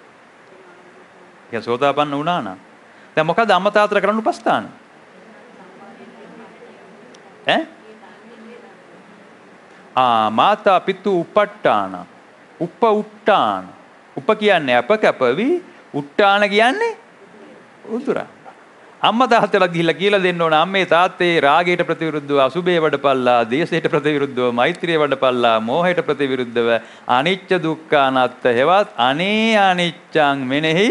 එයා සෝතාපන්න වුණා නම් දැන් මොකද අම්මා තාත්තට කරන උපස්ථාන? ඈ? ආ මාතා පිතු උපට්ඨාන උප උට්ටාන උප කියන්නේ අප කැපවි උට්ටාන කියන්නේ උතුරා. අම්මා තාත්තලා ගිහිල්ලා කියලා දෙන්න ඕන අම්මේ තාත්තේ රාගයට ප්‍රතිවිරුද්ධව අසුබේ වඩපල්ලා, දේශයට ප්‍රතිවිරුද්ධව මෛත්‍රිය වඩපල්ලා, මෝහයට ප්‍රතිවිරුද්ධව අනිච්ච දුක්ඛ අනාත්ත හේවත් අනේ අනිච්චං මෙනෙහි.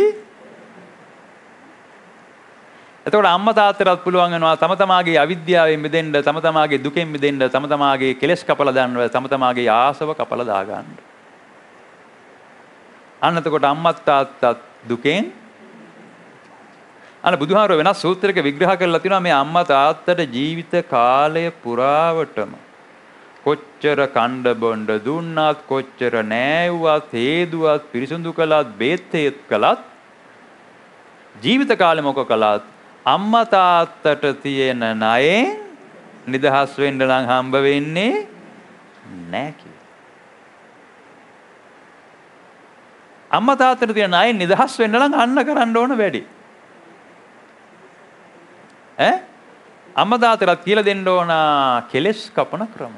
එතකොට අම්මා තාත්තටත් පුළුවන් වෙනවා තම තමාගේ අවිද්‍යාවෙන් මිදෙන්න, තම තමාගේ දුකෙන් මිදෙන්න, තම තමාගේ කෙලෙස් කපලා දාන්න, තම තමාගේ ආසව කපලා දා ගන්න. අන්න එතකොට අම්මා තාත්තත් දුකෙන් අන්න බුදුහාමර වෙනස් සූත්‍රයක විග්‍රහ කරලා තියෙනවා මේ අම්මා තාත්තට ජීවිත කාලය පුරාවටම කොච්චර කණ්ඩ බොණ්ඩ දුන්නත්, කොච්චර නෑවුවත්, හේදුවත්, පිරිසුදු කළත්, බේත් හේත් කළත්, ජීවිත කාලෙ මොක කළත් අම්මා තාත්තට තියෙන ණයෙන් නිදහස් වෙන්න නම් හම්බ වෙන්නේ නෑ කියලා. අම්මා තාත්තට තියෙන ණයෙන් නිදහස් වෙන්න නම් අන්න කරන්න ඕන වැඩි. ඈ? අම්මා තාත්තට කියලා දෙන්න ඕන කෙලෙස් කපන ක්‍රම.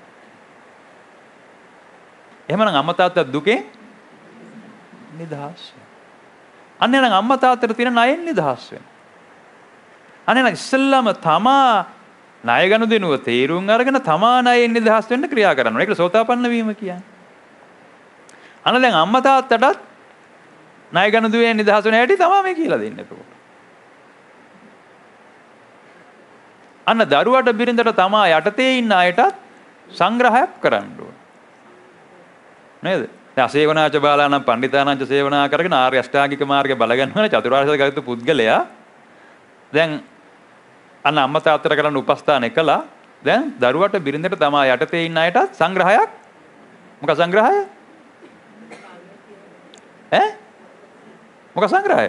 එහෙමනම් අම්මා තාත්තා දුකෙන් නිදහස් වෙනවා. අන්න එහෙනම් අම්මා තාත්තට තියෙන ණයෙන් නිදහස් වෙනවා. අනේ නම් ඉස්සල්ලාම තමා ණය ගනුදෙනුව තීරුම් අරගෙන තමා ණයෙන් නිදහස් වෙන්න ක්‍රියා කරනවා. ඒක සෝතාපන්න වීම කියන්නේ. අන්න දැන් අම්මා තාත්තටත් ණය ගනුදෙනුවෙන් නිදහස් වෙන හැටි තමයි මේ කියලා දෙන්නේ එතකොට. අන්න දරුවට බිරිඳට තමා යටතේ ඉන්න අයටත් සංග්‍රහයක් කරන්න ඕන. නේද? දැන් අසේවනාච බාලානම් පණ්ඩිතානංච සේවනා කරගෙන ආර්ය අෂ්ටාංගික මාර්ගය බලගන්නවනේ චතුරාර්ය සත්‍ය ගත පුද්ගලයා. දැන් අන්න අම්මා තාත්තට කරන්න උපස්ථාන එකලා දැන් දරුවට බිරිඳට තමා යටතේ ඉන්න අයටත් සංග්‍රහයක්. මොකක් සංග්‍රහය? ඈ? මොකක් සංග්‍රහය?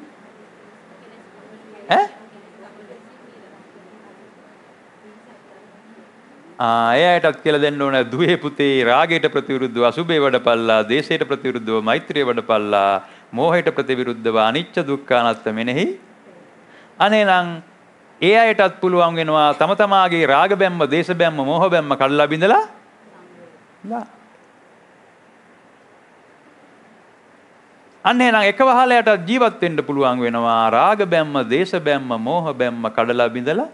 ඈ? ආ එයාටත් කියලා දෙන්න ඕන දුවේ පුතේ රාගයට ප්‍රතිවිරුද්ධව අසුබේ වඩපල්ලා, දේශයට ප්‍රතිවිරුද්ධව මෛත්‍රිය වඩපල්ලා, මෝහයට ප්‍රතිවිරුද්ධව අනිච්ච දුක්ඛ අනාත්ම මෙනෙහි. අනේනම් ඒ අයටත් පුළුවන් වෙනවා තම තමාගේ රාග බැම්ම, දේශ බැම්ම, මෝහ බැම්ම කඩලා බිඳලා දාන්න. අන්න එහෙනම් එක වහලයට ජීවත් වෙන්න පුළුවන් වෙනවා. රාග බැම්ම, දේශ බැම්ම, මෝහ බැම්ම කඩලා බිඳලා.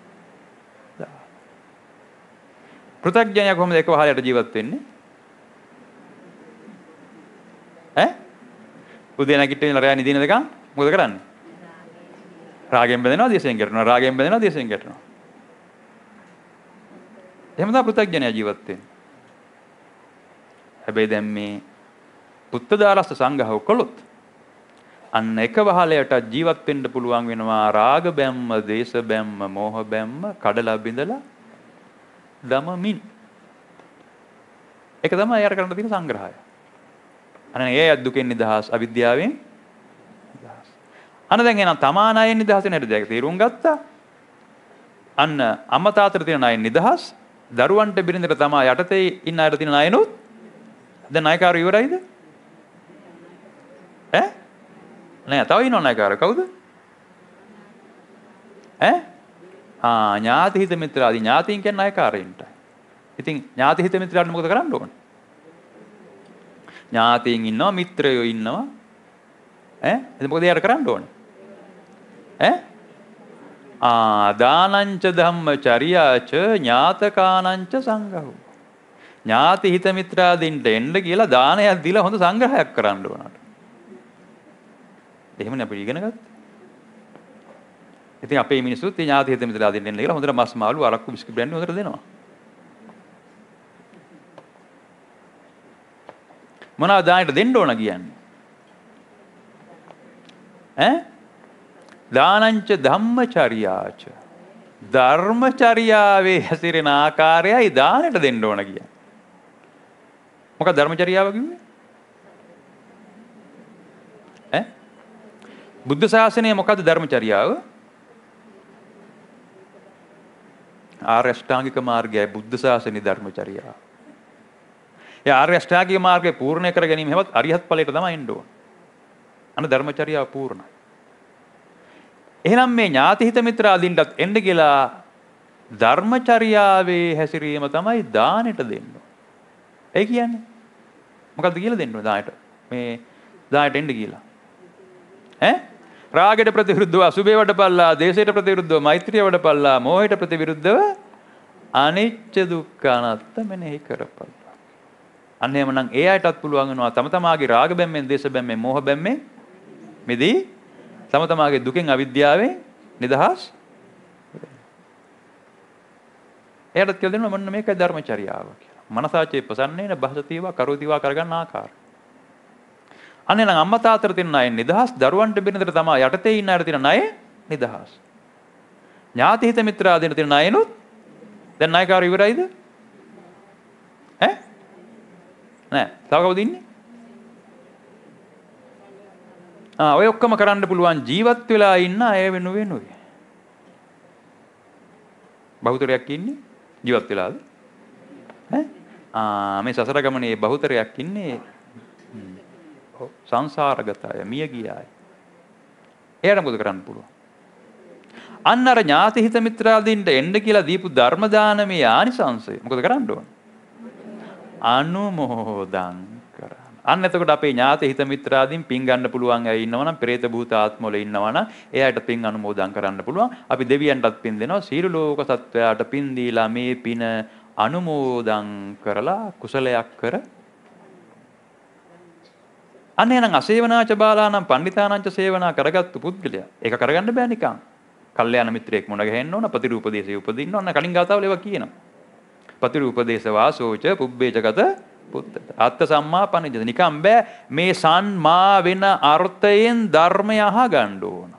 පෘථග්ජනයා කොහොමද එක වහලයට ජීවත් වෙන්නේ? ඈ? උදේ නැගිටින්න රෑ නිදින දෙකන් මොකද කරන්නේ? රාගයෙන් බැඳෙනවා, දේශයෙන් ගැටෙනවා. රාගයෙන් බැඳෙනවා, දේශයෙන් ගැටෙනවා. එහෙම තමයි පෘථග්ජනයා ජීවත් වෙන්නේ. හැබැයි දැන් මේ පුත්තදාරස්ත සංඝව කළොත් අන්න එක වහලයට ජීවත් වෙන්න පුළුවන් වෙනවා. රාග බැම්ම, දේශ බැම්ම, මෝහ බැම්ම කඩලා බිඳලා දමමින්. ඒක තමයි යාර කරන්න තියෙන සංග්‍රහය. අන්න ඒ දුකෙන් නිදහස්, අවිද්‍යාවෙන් නිදහස්. අන්න දැන් එහෙනම් තමාන අයෙන් නිදහස් වෙන හැටි දැක තේරුම් ගත්තා. අන්න අම්මා තාත්තට තියෙන අයෙන් නිදහස්, දරුවන්ට බිරිඳට තමා යටතේ ඉන්න අයට තියෙන අයනොත් දැන් නායකාරු ඉවරයිද? ඈ? නෑ, තව ඉන්නව නායකාරු කවුද? ඈ? ආ ඥාති හිත මිත්‍රාදී ඥාතීන් කියන්නේ නායකාරයින්ට. ඉතින් ඥාති හිත මිත්‍රාට මොකද කරන්න ඕන? ඥාතීන් ඉන්නවා, මිත්‍රයෝ ඉන්නවා. ඈ? එතකොට මොකද යාර කරන්න ඕන? ඈ? ආ දානංච ධම්මචර්යාච ඥාතකානංච සංඝෝ. ඥාති හිත මිත්‍රාදීන්ට එන්න කියලා දානයක් දීලා හොඳ සංග්‍රහයක් කරන්න ඕනට. එහෙමනේ අපි ඉගෙන ගත්තේ. ඉතින් අපේ මිනිස්සුත් මේ ඥාති හිත මිත්‍රාදීන්ට එන්න කියලා හොඳට මස් මාළු අරක්කු බිස්කට් බ්‍රෑන්ඩි හොඳට දෙනවා. මොනවද දානයට දෙන්න ඕන කියන්නේ? ඈ? දානංච ධම්මචර්යාච. ධර්මචර්යාවේ හැසිරෙන ආකාරයයි දානයට දෙන්න ඕන කියන්නේ. මොකක්ද ධර්මචර්යාව කිව්වේ? ඈ? බුද්ධ ශාසනයේ මොකක්ද ධර්මචර්යාව? ආර්ය අෂ්ටාංගික මාර්ගයයි බුද්ධ ශාසනයේ ධර්මචර්යාව. ඒ ආර්ය අෂ්ටාංගික මාර්ගය පූර්ණ කර ගැනීම හැමත් අරිහත් ඵලයට තමයි එන්න ඕන. අන්න ධර්මචර්යාව පූර්ණයි. එහෙනම් මේ ඥාති හිත මිත්‍ර ආදීන්ටත් එන්න කියලා ධර්මචර්යාවේ හැසිරීම තමයි දානෙට දෙන්න. ඒ කියන්නේ මොකද්ද කියලා දෙන්න ඕන දානෙට? මේ දානෙට එන්න කියලා. ඈ? රාගයට ප්‍රතිවිරුද්ධව අසුභේ වඩපල්ලා, දේශයට ප්‍රතිවිරුද්ධව මෛත්‍රිය වඩපල්ලා, මෝහයට ප්‍රතිවිරුද්ධව අනිච්ච දුක්ඛ අනාත්ම මෙනෙහි කරපල්ලා. අන්න එහෙමනම් ඒ අයටත් පුළුවන් වෙනවා තම තමාගේ රාග බැම්මෙන්, දේශ බැම්මෙන්, මෝහ බැම්මෙන් මිදී තම තමාගේ දුකෙන්, අවිද්‍යාවෙන් නිදහස් වෙන්න. එයාටත් කියලා දෙනවා මොන්න මේකයි ධර්මචර්යාව කියලා. මනසාචේ ප්‍රසන්නේන බහසතිවා කරෝතිවා කරගන්න ආකාරය. අනේ නම් අම්මා තාත්තට තියෙන ණය නිදහස්, දරුවන්ට බිරිඳට තමයි යටතේ ඉන්න අයට තියෙන ණය නිදහස්. ඥාති හිත මිත්‍රාදීන්ට තියෙන ණයනොත් දැන් ණයකාරය ඉවරයිද? ඈ? නෑ. තව කවුද ඉන්නේ? ආ ඔය ඔක්කොම කරන්න පුළුවන් ජීවත් වෙලා ඉන්න අය වෙනුවෙනුයි. බහුතරයක් ඉන්නේ ජීවත් වෙලාද? ඈ? ආ මේ සසර ගමනේ බහුතරයක් ඉන්නේ සංසාරගතය, මිය ගිය අය. එයාට මොකද කරන්න පුළුවන්? අන්න අර ඥාති හිත මිත්‍රාදීන්ට එන්න කියලා දීපු ධර්ම දානමේ ආනිසංසය මොකද කරන්න ඕන? අනුමෝදන් කරන්න. අන්න එතකොට අපේ ඥාති හිත මිත්‍රාදීන් පින් ගන්න පුළුවන් අය ඉන්නවනම්, പ്രേත භූත ආත්මවල ඉන්නවනම් එයාට පින් අනුමෝදන් කරන්න පුළුවන්. අපි දෙවියන්ටත් පින් දෙනවා. සීල ලෝක සත්වයාට පින් දීලා මේ පින අනුමෝදන් කරලා කුසලයක් කර. අන්න එහෙනම් අසේවනාච බාලානම් පණ්ඩිතානංච සේවනා කරගත්තු පුද්ගලයා. ඒක කරගන්න බෑ නිකන්. කල්යාණ මිත්‍රයෙක් මුණ ගැහෙන්න ඕන, ප්‍රතිරූපදේශේ උපදින්න ඕන. කලින් ගාතාවල ඒවා කියනවා. ප්‍රතිරූපදේශ වාසෝච පුබ්බේජගත පුත්තට. අත්ත සම්මා පණිජද. නිකන් බෑ මේ සම්මා වෙන අර්ථයෙන් ධර්මය අහගන්න ඕන.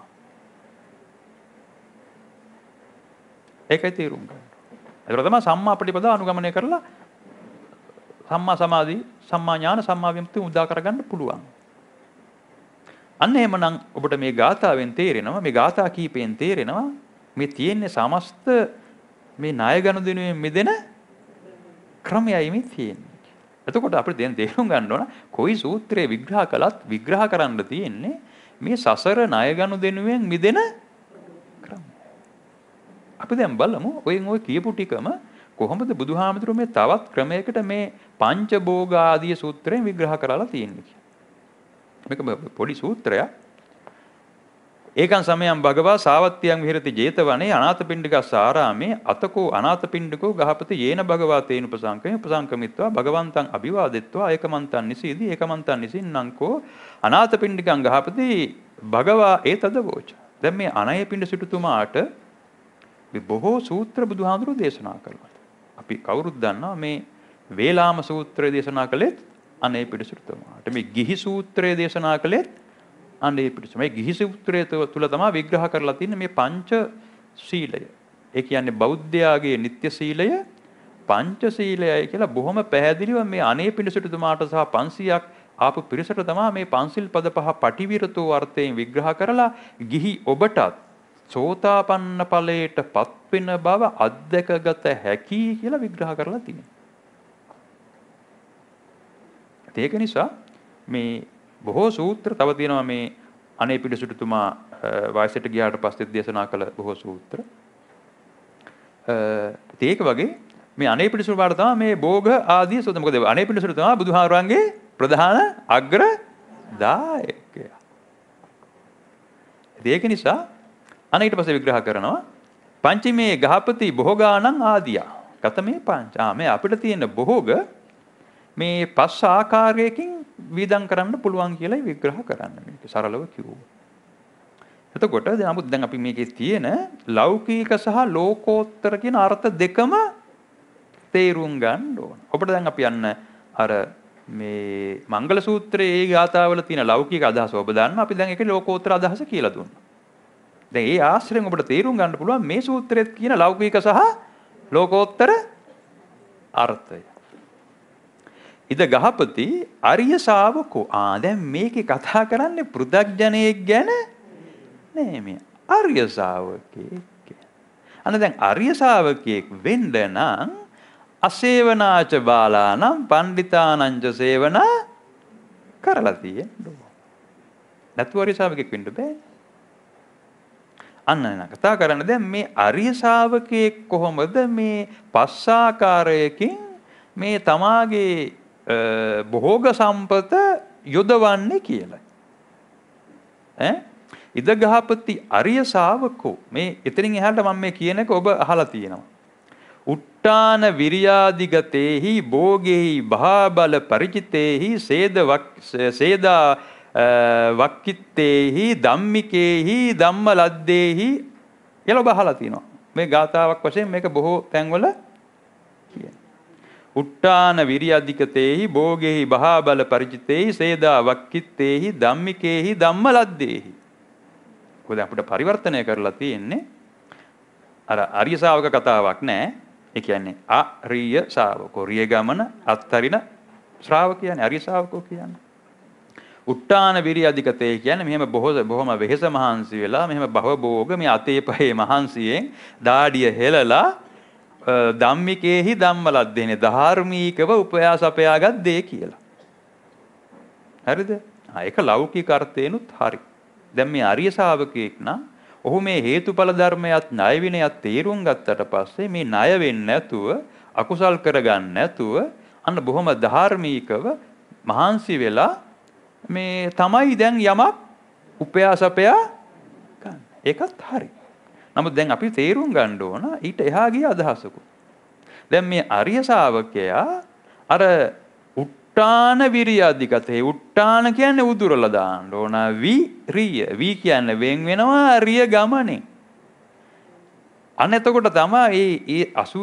ඒකයි තේරුම් ගන්න. ඒක තමයි සම්මා ප්‍රතිපදා අනුගමනය කරලා සම්මා සමාධි, සම්මා ඥාන, සම්මා විමුක්තිය උදා කරගන්න පුළුවන්. අන්න එහෙමනම් ඔබට මේ ගාථාවෙන් තේරෙනවා, මේ ගාථා කීපයෙන් තේරෙනවා මේ තියෙන්නේ සමස්ත මේ ණය ගනුදෙනුවෙන් මිදෙන ක්‍රමයයි මේ තියෙන්නේ. එතකොට අපිට දැන් තේරුම් ගන්න ඕන කොයි සූත්‍රයේ විග්‍රහ කළත් විග්‍රහ කරන්න තියෙන්නේ මේ සසර ණය ගනුදෙනුවෙන් මිදෙන ක්‍රමය. අපි දැන් බලමු ඔයෙන් ඔය කියපු ටිකම කොහොමද බුදුහාමුදුරුවෝ මේ තවත් ක්‍රමයකට මේ පංච භෝග ආදී සූත්‍රයෙන් විග්‍රහ කරලා තියෙන්නේ කියලා. මේක පොඩි සූත්‍රයක්. ඒකන් සමයන් භගවා සාවත්තියන් විහෙරති 제තවනේ අනාථපිණ්ඩිකස්ස ආරාමේ අතකෝ අනාථපිණ්ඩිකෝ ගහපති යේන භගවා තේන උපසංකමේ උපසංකමිත්වා භගවන්තං අභිවාදෙත්වා ඒකමන්තං නිසීදී ඒකමන්තං නිසින්නංකෝ අනාථපිණ්ඩිකං ගහපති භගවා ඒතද වෝච. දැන් මේ අනය පිණ්ඩ සිටුතුමාට මේ බොහෝ සූත්‍ර බුදුහාඳුරු දේශනා කළා. අපි කවුරුත් දන්නවා මේ වේලාම සූත්‍රය දේශනා කළෙත් අනය පිණ්ඩ සිටුතුමාට. මේ ගිහි සූත්‍රය දේශනා කළෙත් අනේ පිටුස මේ ගිහි සූත්‍රයේ තුල තමයි විග්‍රහ කරලා තියෙන්නේ මේ පංච සීලය. ඒ කියන්නේ බෞද්ධයාගේ නිත්‍ය සීලය පංච සීලයයි කියලා බොහොම පැහැදිලිව මේ අනේ පිටුසටුමාට සහ පන්සියයක් ආපු පිරිසට තමයි මේ පන්සිල් පද පහ පටිවිරතෝ අර්ථයෙන් විග්‍රහ කරලා ගිහි ඔබටත් සෝතාපන්න ඵලයටපත් වෙන බව අධ්‍යකගත හැකි කියලා විග්‍රහ කරලා තියෙනවා. ඒක නිසා මේ බොහෝ සූත්‍ර තව තියෙනවා මේ අනේ පිළිසුතුමා වයසට ගියාට පස්සේ දේශනා කළ බොහෝ සූත්‍ර. ඒක වගේ මේ අනේ පිළිසුතුමාට තමයි මේ භෝග ආදී සෝත මොකද අනේ පිළිසුතුමා බුදුහාරවන්ගේ ප්‍රධාන අග්‍ර දායකයා. ඒක නිසා අනේ ඊට පස්සේ විග්‍රහ කරනවා පංචමේ ගහපති භෝගානං ආදියා. කතමේ පංච. ආ මේ අපිට තියෙන භෝග මේ පස් ආකාරයකින් වීදම් කරන්න පුළුවන් කියලා විග්‍රහ කරන්න මේක සරලව කිව්වා. එතකොට දැන් 아무ත් දැන් අපි මේකේ තියෙන ලෞකික සහ ලෝකෝත්තර කියන අර්ථ දෙකම තේරුම් ගන්න ඕන. ඔබට දැන් අපි යන්න අර මේ මංගල සූත්‍රයේ ඒ ගාථාවල තියෙන ලෞකික අදහස ඔබ දන්න අපි දැන් ඒකේ ලෝකෝත්තර අදහස කියලා දුන්නා. දැන් ඒ ආශ්‍රයෙන් ඔබට තේරුම් ගන්න පුළුවන් මේ සූත්‍රයේ කියන ලෞකික සහ ලෝකෝත්තර අර්ථය. ඉද ගහපති අරිය ශාවකෝ. ආ දැන් මේකේ කතා කරන්නේ පෘථග්ජනයෙක් ගැන නෑ මේ ආර්ය ශාවකෙක්. අන්න දැන් ආර්ය ශාවකෙක් වෙන්න නම් අසේවනාච බාලානම් පණ්ඩිතානංච සේවනා කරලා තියෙන්න ඕන. නැතුව ආර්ය ශාවකෙක් වෙන්න බෑ. අන්න නේද කතා කරන්නේ දැන් මේ ආර්ය ශාවකෙක් කොහොමද මේ පස් ආකාරයකින් මේ තමාගේ භෝග සම්පත යොදවන්නේ කියලා. ඈ ඉද ගහපති අරිය ශාවකෝ මේ එතනින් එහාට මම මේ කියන එක ඔබ අහලා තියෙනවා. උට්ටාන විරියාදිගතේහි භෝගේහි බහබල පරිචිතේහි සේද සේදා වක්කිත්තේහි ධම්මිකේහි ධම්මලද්දේහි කියලා ඔබ අහලා තියෙනවා. මේ ගාථාවක් වශයෙන් මේක බොහෝ තැන්වල කියන. උට්ටාන විරියදිකතේහි භෝගේහි බහබල පරිචිතේහි සේදා වක්කිත්තේහි ධම්මිකේහි ධම්මලද්දේහි. කොහොද අපිට පරිවර්තනය කරලා තියෙන්නේ අර ආර්ය ශාවක කතාවක් නෑ. ඒ කියන්නේ ආර්ය ශාවකෝ රිය ගමන අත්තරින ශ්‍රාවක කියන්නේ ආර්ය ශාවකෝ කියන්නේ. උට්ටාන විරියදිකතේ කියන්නේ මෙහෙම බොහෝ බොහොම වෙහෙස මහන්සි වෙලා මෙහෙම භව භෝග මේ අතේ පහේ මහන්සියෙන් දාඩිය හෙලලා ධම්මිකේහි ධම්මලද්දේනේ ධාර්මීකව උපයාස අපයාගත් දේ කියලා. හරිද? ආ ඒක ලෞකික අර්ථේනුත් හරි. දැන් මේ ආර්ය ශාවකයෙක් නම් ඔහු මේ හේතුඵල ධර්මයක් ණය විනයක් තේරුම් ගත්තට පස්සේ මේ ණය වෙන්නේ නැතුව අකුසල් කරගන්න නැතුව අන්න බොහොම ධාර්මීකව මහන්සි වෙලා මේ තමයි දැන් යමක් උපයාස අපයා ගන්න. ඒකත් හරි. නමුත් දැන් අපි තේරුම් ගන්න ඕන ඊට එහා ගිය අදහසකුත්. දැන් මේ ආර්ය ශාවකයා අර උට්ටාන විරියදිගතේ උට්ටාන කියන්නේ උදුරලා දාන්න ඕන විරිය. වි කියන්නේ වෙන් වෙනවා රිය ගමනේ. අන්න එතකොට තමයි මේ මේ අසු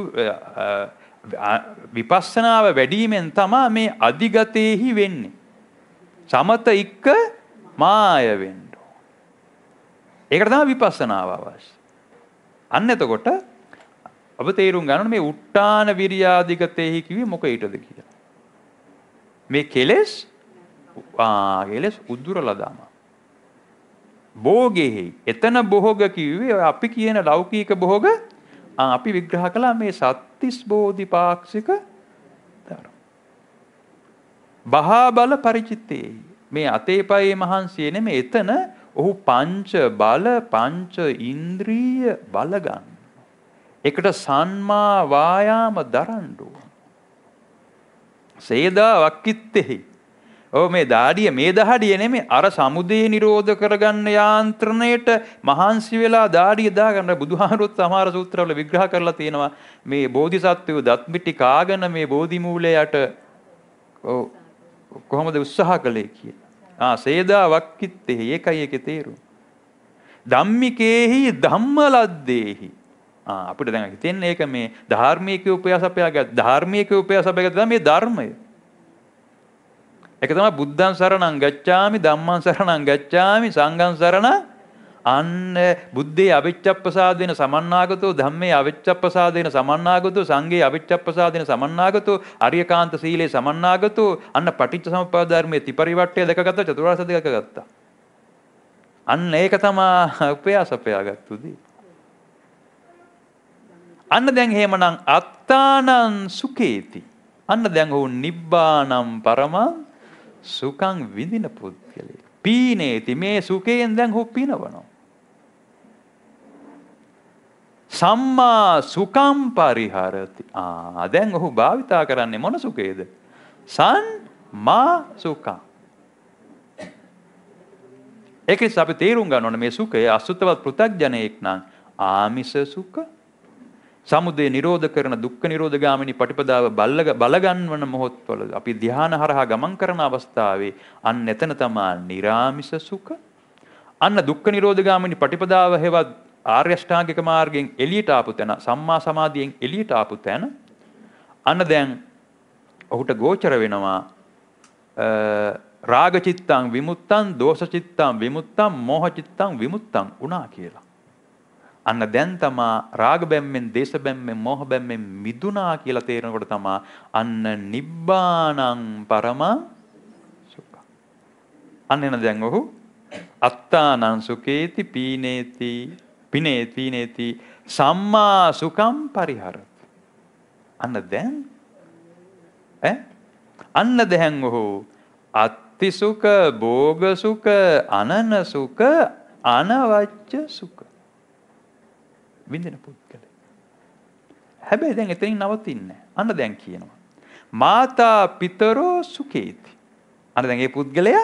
විපස්සනාව වැඩිමෙන් තමයි මේ අධිගතේහි වෙන්නේ. සමත ඉක්ක මාය වෙන්න ඕන. ඒකට තමයි විපස්සනාව අවශ්‍ය. අන්න එතකොට ඔබ තේරුම් ගන්න මේ උට්ටාන විරියාදිගතේහි කිව්වේ මොකේටද කියලා. මේ කෙලෙස් ආ කෙලෙස් උදුරලා දාම. භෝගෙහි එතන භෝග කිව්වේ අපි කියන ලෞකික භෝග අපි විග්‍රහ කළා මේ සත්‍තිස් බෝධිපාක්ෂික ධර්ම. බහබල පරිචිතේ මේ අතේපයේ මහන්සිය නෙමෙයි එතන ඔහු පංච බල පංච ඉන්ද්‍රිය බල ගන්න. එකට සම්මා වායාම දරන්න ඕන. සේදා වක්කිත්තේහි. ඔව් මේ දාඩිය මේ දහඩිය නෙමෙයි අර සමුදේ නිරෝධ කරගන්න යාන්ත්‍රණයට මහන්සි වෙලා දාඩිය දාගන්න බුදුහාමුදුරුවෝ සමහර සූත්‍රවල විග්‍රහ කරලා තියෙනවා මේ බෝධිසත්වයෝ දත් මිටි කාගෙන මේ බෝධි මූලයට ඔව් කොහොමද උත්සාහ කළේ කියලා. ආ සේදා වක්කිත්තේහි ඒකයි ඒකේ තේරුම. ධම්මිකේහි ධම්මලද්දේහි. ආ අපිට දැන් හිතෙන්නේ ඒක මේ ධාර්මික උපයාසපයාගත් ධාර්මික උපයාසපයාගත් මේ ධර්මය. ඒක තමයි බුද්ධං සරණං ගච්ඡාමි ධම්මං සරණං ගච්ඡාමි සංඝං සරණ අන්න බුද්ධේ අවිච්ඡප්පසාදේන සමන්නාගතෝ ධම්මේ අවිච්ඡප්පසාදේන සමන්නාගතෝ සංඝේ අවිච්ඡප්පසාදේන සමන්නාගතෝ ආර්යකාන්ත සීලේ සමන්නාගතෝ අන්න පටිච්ච සමුප්පාද ධර්මයේ ත්‍රිපරිවට්ටය දැකගත්තා චතුරාර්ය සත්‍ය දැකගත්තා. අන්න ඒක තමයි උපයාසපයාගත්තු දේ. අන්න දැන් එහෙමනම් අත්තානං සුකේති. අන්න දැන් ඔහු නිබ්බානම් පරමං සුඛං විඳින පුද්ගලෙක්. පීනේති මේ සුඛයෙන් දැන් ඔහු පිනවනවා. සම්මා සුඛං පරිහරති. ආ දැන් ඔහු භාවිතා කරන්නේ මොන සුඛේද? සම්මා සුඛං. ඒකෙස් අපි තේරුම් ගන්න ඕනේ මේ සුඛය අසුතවත් පෘථග්ජනයෙක් නම් ආමිෂ සුඛ සමුදය නිරෝධ කරන දුක්ඛ නිරෝධ ගාමිනී පටිපදාව බලගන්වන මොහොත්වල අපි ධ්‍යාන හරහා ගමන් කරන අවස්ථාවේ අන්න එතන තමයි නිරාමිෂ සුඛ. අන්න දුක්ඛ නිරෝධ ගාමිනී පටිපදාව හේවත් ආර්ය අෂ්ටාංගික මාර්ගයෙන් එළියට ආපු තැන සම්මා සමාධියෙන් එළියට ආපු තැන අන්න දැන් ඔහුට ගෝචර වෙනවා රාග චිත්තං විමුත්තං දෝෂ චිත්තං විමුත්තං මෝහ චිත්තං විමුත්තං උනා කියලා. අන්න දැන් තමා රාග බැම්මෙන් දේශ බැම්මෙන් මෝහ බැම්මෙන් මිදුණා කියලා තේරෙනකොට තමා අන්න නිබ්බානං පරමං සුඛ. අන්න එන දැන් ඔහු අත්තානං සුකේති පීනේති පිනේති පීනේති සම්මා සුඛං පරිහරති. අන්න දැන් ඈ අන්න දැන් ඔහු අත්ති සුඛ භෝග සුඛ අනන සුඛ අනවච්ච සුඛ විඳින පුද්ගලයා. හැබැයි දැන් එතනින් නවතින්නේ. අන්න දැන් කියනවා. මාතා පිතරෝ සුකේති. අන්න දැන් මේ පුද්ගලයා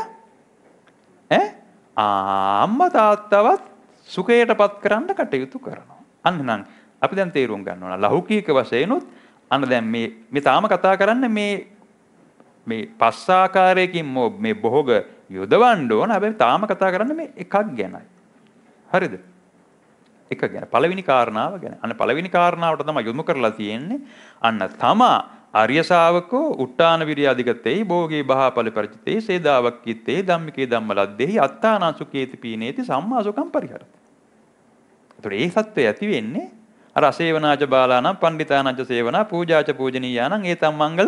ඈ අම්මා තාත්තවත් සුඛයටපත් කරන්න කටයුතු කරනවා. අන්න නම් අපි දැන් තේරුම් ගන්න ඕන. ලෞකික වශයෙන්ුත් අන්න දැන් මේ මේ තාම කතා කරන්නේ මේ මේ පස් ආකාරයකින් මේ භෝග යොදවන්න ඕන. හැබැයි තාම කතා කරන්නේ මේ එකක් ගැනයි. හරිද? එක ගැන පළවෙනි කාරණාව ගැන. අන්න පළවෙනි කාරණාවට තමයි යොමු කරලා තියෙන්නේ. අන්න තමා ආර්ය ශාවකෝ උට්ටාන විරිය අධිගතේ භෝගේ බහපල පරිචිතේ සේදාවක් කිත්තේ ධම්මිකේ ධම්මලද්දෙහි අත්තානං සුකේති පීනේති සම්මා සුඛං පරිහරති. ඒතකොට ඒ සත්‍යය ඇති වෙන්නේ අර අසේවනාච බාලානම් පණ්ඩිතානංච සේවනා පූජාච පූජනීයානම් ඒතම් මංගල.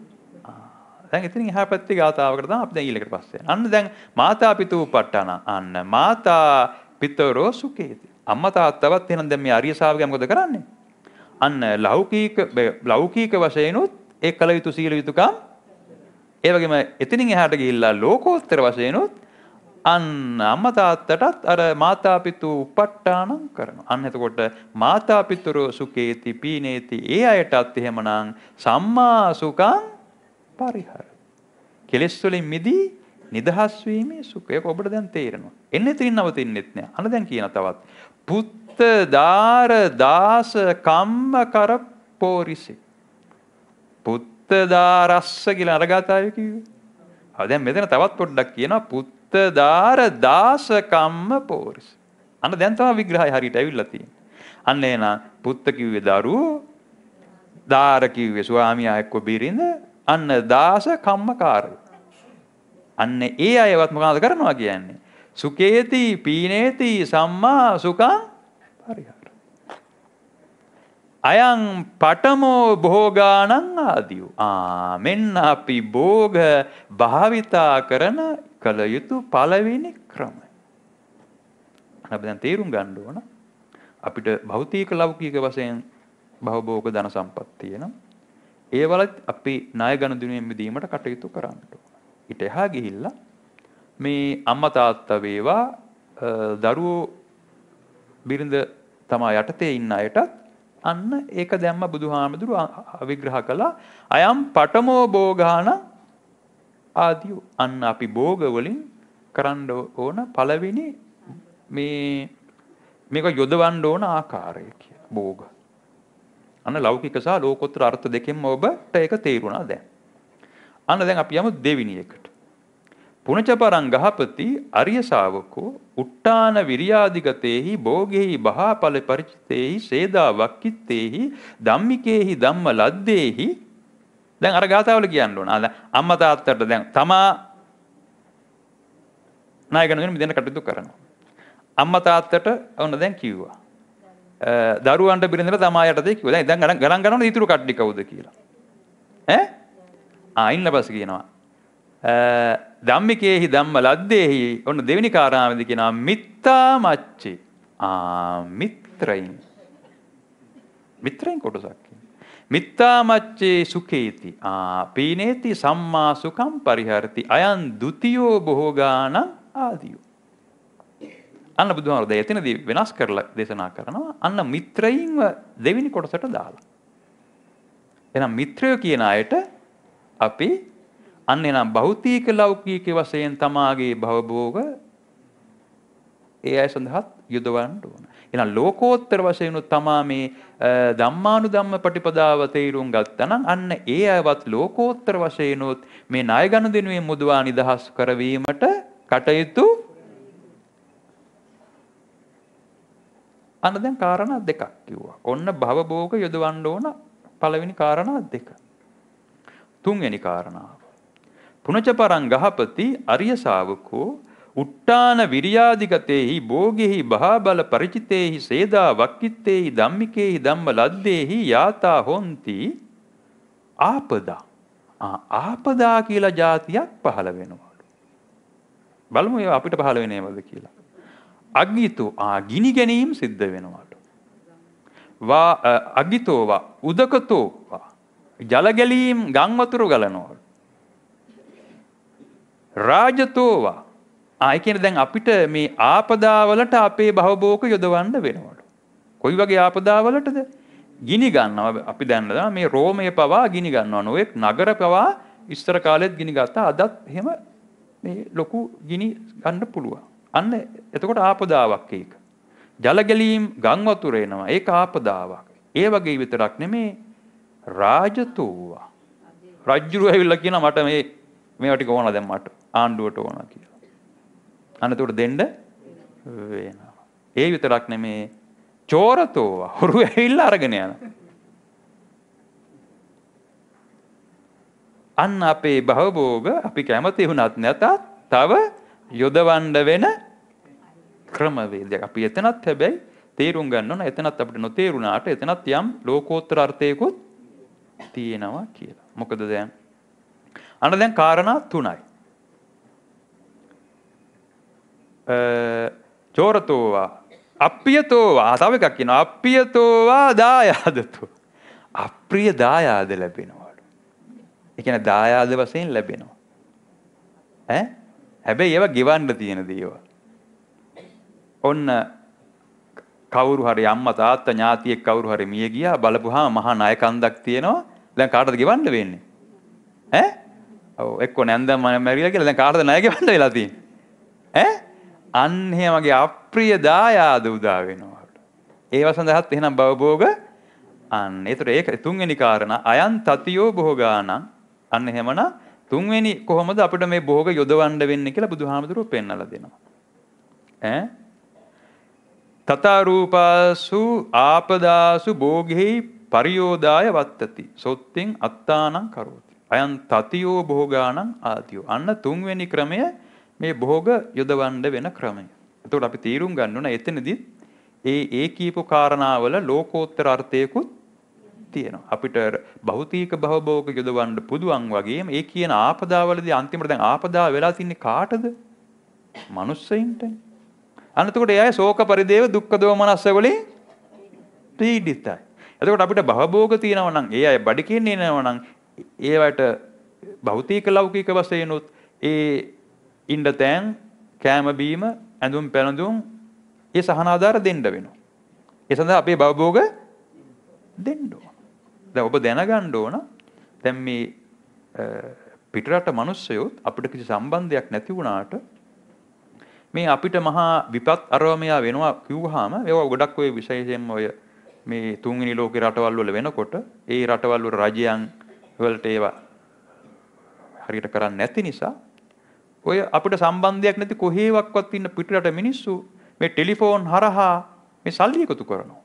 දැන් ඉතින් එහා පැත්තේ ගාතාවකට තමයි අපි දැන් ඊළඟට පස්සේ. අන්න දැන් මාතා පිතූ පට්ටාන අන්න මාතා පිතරෝ සුකේති. අම්මා තාත්තවත් එහෙනම් දැන් මේ ආර්ය ශාවකයා මොකද කරන්නේ? අන්න ලෞකික ලෞකික වශයෙන්ුත් ඒ කල යුතු සීල යුතුකම් ඒ වගේම එතනින් එහාට ගිහිල්ලා ලෝකෝත්තර වශයෙන්ුත් අන්න අම්මා තාත්තටත් අර මාතා පිතු උපට්ඨානම් කරනවා. අන්න එතකොට මාතා පිතරෝ සුකේති පීනේති ඒ අයටත් එහෙමනම් සම්මා සුඛං පරිහර. කෙලෙස් වලින් මිදී නිදහස් වීමේ සුඛය ඔබට දැන් තේරෙනවා. එන්නේ තින් නවතින්නෙත් නෑ. අන්න දැන් කියන තවත් පුත්ත දාර දාස කම්ම කර පෝරිසි. පුත්ත දාරස්ස කියලා අරගතාවේ කිව්වේ. ආ දැන් මෙතන තවත් පොඩ්ඩක් කියනවා පුත්ත දාර දාස කම්ම පෝරිසි. අන්න දැන් තමයි විග්‍රහය හරියට ඇවිල්ලා තියෙන්නේ. අන්න එන පුත්ත කිව්වේ දරුවෝ, දාර කිව්වේ ස්වාමියා එක්ක බිරිඳ, අන්න දාස කම්මකාරය. අන්න ඒ අයවත් මොකද කරනවා කියන්නේ? සුකේති පීනේති සම්මා සුඛං පරිහර. අයං පඨමෝ භෝගානං ආදියෝ. ආ මෙන්න අපි භෝග භාවිතා කරන කල යුතු පළවෙනි ක්‍රමය. අපි දැන් තේරුම් ගන්න ඕන අපිට භෞතික ලෞකික වශයෙන් භවභෝග ධන සම්පත් තියෙනවා. ඒවලත් අපි ණය ගනුදෙනුවෙන් මිදීමට කටයුතු කරන්න ඕන. ඊට එහා ගිහිල්ලා මේ අම්මා තාත්තා වේවා දරුවෝ බිරිඳ තමා යටතේ ඉන්න අයටත් අන්න ඒක දැම්ම බුදුහාමුදුරු විග්‍රහ කළා. අයම් පඨමෝ භෝගාන ආදී. අන්න අපි භෝග වලින් කරන්න ඕන පළවෙනි මේ මේක යොදවන්න ඕන ආකාරය කියලා. භෝග. අන්න ලෞකික සහ ලෝකෝත්තර අර්ථ දෙකෙන්ම ඔබට ඒක තේරුණා දැන්. අන්න දැන් අපි යමු දෙවෙනි එකට. පුනච පරං ගහපති අරිය ශාවකෝ උට්ටාන විරියාදිගතේහි භෝගෙහි බහාඵල පරිචිතේහි සේදා වක්කිත්තේහි ධම්මිකේහි ධම්ම ලද්දේහි. දැන් අර ගාථාවල කියන්න ඕන. අද අම්මා තාත්තට දැන් තමා නායකගෙන මෙතන කටයුතු කරනවා. අම්මා තාත්තට වුණ දැන් කිව්වා. දරුවන්ට බිරිඳට තමා යටතේ කිව්වා. දැන් දැන් ගණන් ගන්නවනේ ඊතුරු කට්ටි කවුද කියලා. ඈ? ආ ඉන්න පස්සේ කියනවා. ධම්මිකේහි ධම්ම ලද්දේහි ඔන්න දෙවෙනි කාරණාවේදී කියනවා මිත්තා මච්චේ. ආ මිත්‍රයින්. මිත්‍රයින් කොටසක්. මිත්තා මච්චේ සුඛේති. ආ පීනේති සම්මා සුඛම් පරිහරති. අයං ဒ ුතියෝ බොහෝගාන ආදියෝ. අන්න බුදුහාමුදුරුවෝ දැන් එතනදී වෙනස් කරලා දේශනා කරනවා. අන්න මිත්‍රයින්ව දෙවෙනි කොටසට දාලා. එහෙනම් මිත්‍රයෝ කියන අයට අපි අන්න එනම් භෞතික ලෞකික වශයෙන් තමාගේ භවභෝග ඒ අය සඳහා යොදවන්න ඕන. එහෙනම් ලෝකෝත්තර වශයෙන් තමා මේ ධම්මානුධම්ම පටිපදාව තේරුම් ගත්තා නම් අන්න ඒ අයවත් ලෝකෝත්තර වශයෙන් මේ ණය ගනුදෙනුවෙන් මුදවා නිදහස් කරවීමට කටයුතු. අන්න දැන් කාරණා දෙකක් කිව්වා. ඔන්න භවභෝග යොදවන්න ඕන පළවෙනි කාරණා දෙක. තුන්වෙනි කාරණාව. පුනච පරං ගහපති අරිය ශාවකෝ උට්ටාන විරියාදිගතේහි භෝගෙහි බහාබල පරිචිතේහි සේදා වක්කිත්තේහි ධම්මිකේහි ධම්ම ලද්දේහි යාතා හොಂತಿ ආපදා. ආපදා කියලා જાතියක් පහළ වෙනවා. බලමු ඒවා අපිට පහළ වෙනේවද කියලා. අග්ගිතෝ ආ ගිනි ගැනීම සිද්ධ වෙනවා. වා අග්ගිතෝ වා උදකතෝ වා ජල ගැලීම් ගම් වතුර ගලනවා. රාජතෝවා ආ ඒ කියන්නේ දැන් අපිට මේ ආපදාවලට අපේ භවභෝග යොදවන්න වෙනවා. කොයි වගේ ආපදාවලටද? ගිනි ගන්නවා. අපි දැන්නලා මේ රෝමයේ පවා ගිනි ගන්නවා. නොඑක් නගර පවා ඉස්තර කාලෙත් ගිනි ගත්තා. අදත් එහෙම මේ ලොකු ගිනි ගන්න පුළුවන්. අන්න එතකොට ආපදාවක් ඒක. ජල ගැලීම් ගම් වතුර එනවා. ඒක ආපදාවක්. ඒ වගේ විතරක් නෙමේ රාජතෝවා. රජුරු ඇවිල්ලා කියනවා මට මේ මේවා ටික ඕන දැන් මට ආණ්ඩුවට ඕන කියලා. අන්න එතකොට දෙන්න වෙනවා. ඒ විතරක් නෙමේ චෝරතෝවා හොරු ඇවිල්ලා අරගෙන යනවා. අන්න අපේ භවභෝග අපි කැමති වුණත් නැතත් තව යොදවන්න වෙන ක්‍රමවේදයක්. අපි එතනත් හැබැයි තේරුම් ගන්න ඕන. එතනත් අපිට නොතේරුණාට එතනත් යම් ලෝකෝත්තර අර්ථයකුත් තියෙනවා කියලා. මොකද දැන් අන්න දැන් කාරණා තුනයි. චෝරතෝවා අප්පියතෝවා තව එකක් කියනවා අප්පියතෝවා දායාදතෝ. අප්‍රිය දායාද ලැබෙනවා. ඒ කියන්නේ දායාද වශයෙන් ලැබෙනවා. ඈ හැබැයි ඒවා ගෙවන්න තියෙන දේවල්. ඔන්න කවුරු හරි අම්මා තාත්තා ඥාතියෙක් කවුරු හරි මිය ගියා බලපුවාම මහා ණය කන්දක් තියෙනවා. දැන් කාටද ගෙවන්න වෙන්නේ? ඈ ඔව් එක්ක නැන්දම මැරිලා කියලා දැන් කාටද ණය ගෙවන්න වෙලා තියෙන්නේ? ඈ අන්න එහෙමගේ අප්‍රිය දායාද උදා වෙනවා. ඒව සඳහාත් එහෙනම් භවභෝග අන්න. ඒතර ඒක තුන්වෙනි කාරණා අයන් තතියෝ භෝගානං. අන්න එහෙමනම් තුන්වෙනි කොහොමද අපිට මේ භෝග යොදවන්න වෙන්නේ කියලා බුදුහාමුදුරුවෝ පෙන්නලා දෙනවා. ඈ තථා රූපාසු ආපදාසු භෝගෙහි පරියෝදාය වත්තති සොත්තින් අත්තානං කරෝති. අයන් තතියෝ භෝගානං ආදියෝ. අන්න තුන්වෙනි ක්‍රමය මේ භෝග යොදවන්න වෙන ක්‍රමය. එතකොට අපි තීරුම් ගන්න ඕන එතනදී ඒ ඒ කීප කාරණාවල ලෝකෝත්තර අර්ථයකුත් තියෙනවා. අපිට භෞතික භවභෝග යොදවන්න පුදුවන් වගේම ඒ කියන ආපදාවලදී අන්තිමට දැන් ආපදාව වෙලා තින්නේ කාටද? මනුස්සයින්ට. අන්න එතකොට ඒ අය ශෝක පරිදේව දුක්ඛ දෝමනස්ස වලින් පීඩිතයි. එතකොට අපිට භවභෝග තියෙනවා නම් ඒ අය බඩ කියන්නේ නැනවා නම් ඒවට භෞතික ලෞකික වශයෙන් උත් ඒ ඉන්න තැන් කෑම බීම ඇඳුම් පැළඳුම් ඒ සහනාධාර දෙන්න වෙනවා. ඒ සඳහා අපේ භවභෝග දෙන්න ඕන. දැන් ඔබ දැනගන්න ඕන දැන් මේ පිටරට මිනිස්සුයොත් අපිට කිසි සම්බන්ධයක් නැති වුණාට මේ අපිට මහා විපත් අරෝමයා වෙනවා කිව්වහම ඒවා ගොඩක් ඔය විශේෂයෙන්ම ඔය මේ තුන්වෙනි ලෝකේ රටවල් වල වෙනකොට ඒ රටවල් වල රජයන් වලට ඒවා හරියට කරන්නේ නැති නිසා ඔය අපිට සම්බන්ධයක් නැති කොහේවත්වත් ඉන්න පිටරට මිනිස්සු මේ ටෙලිෆෝන් හරහා මේ සල්ලි එකතු කරනවා.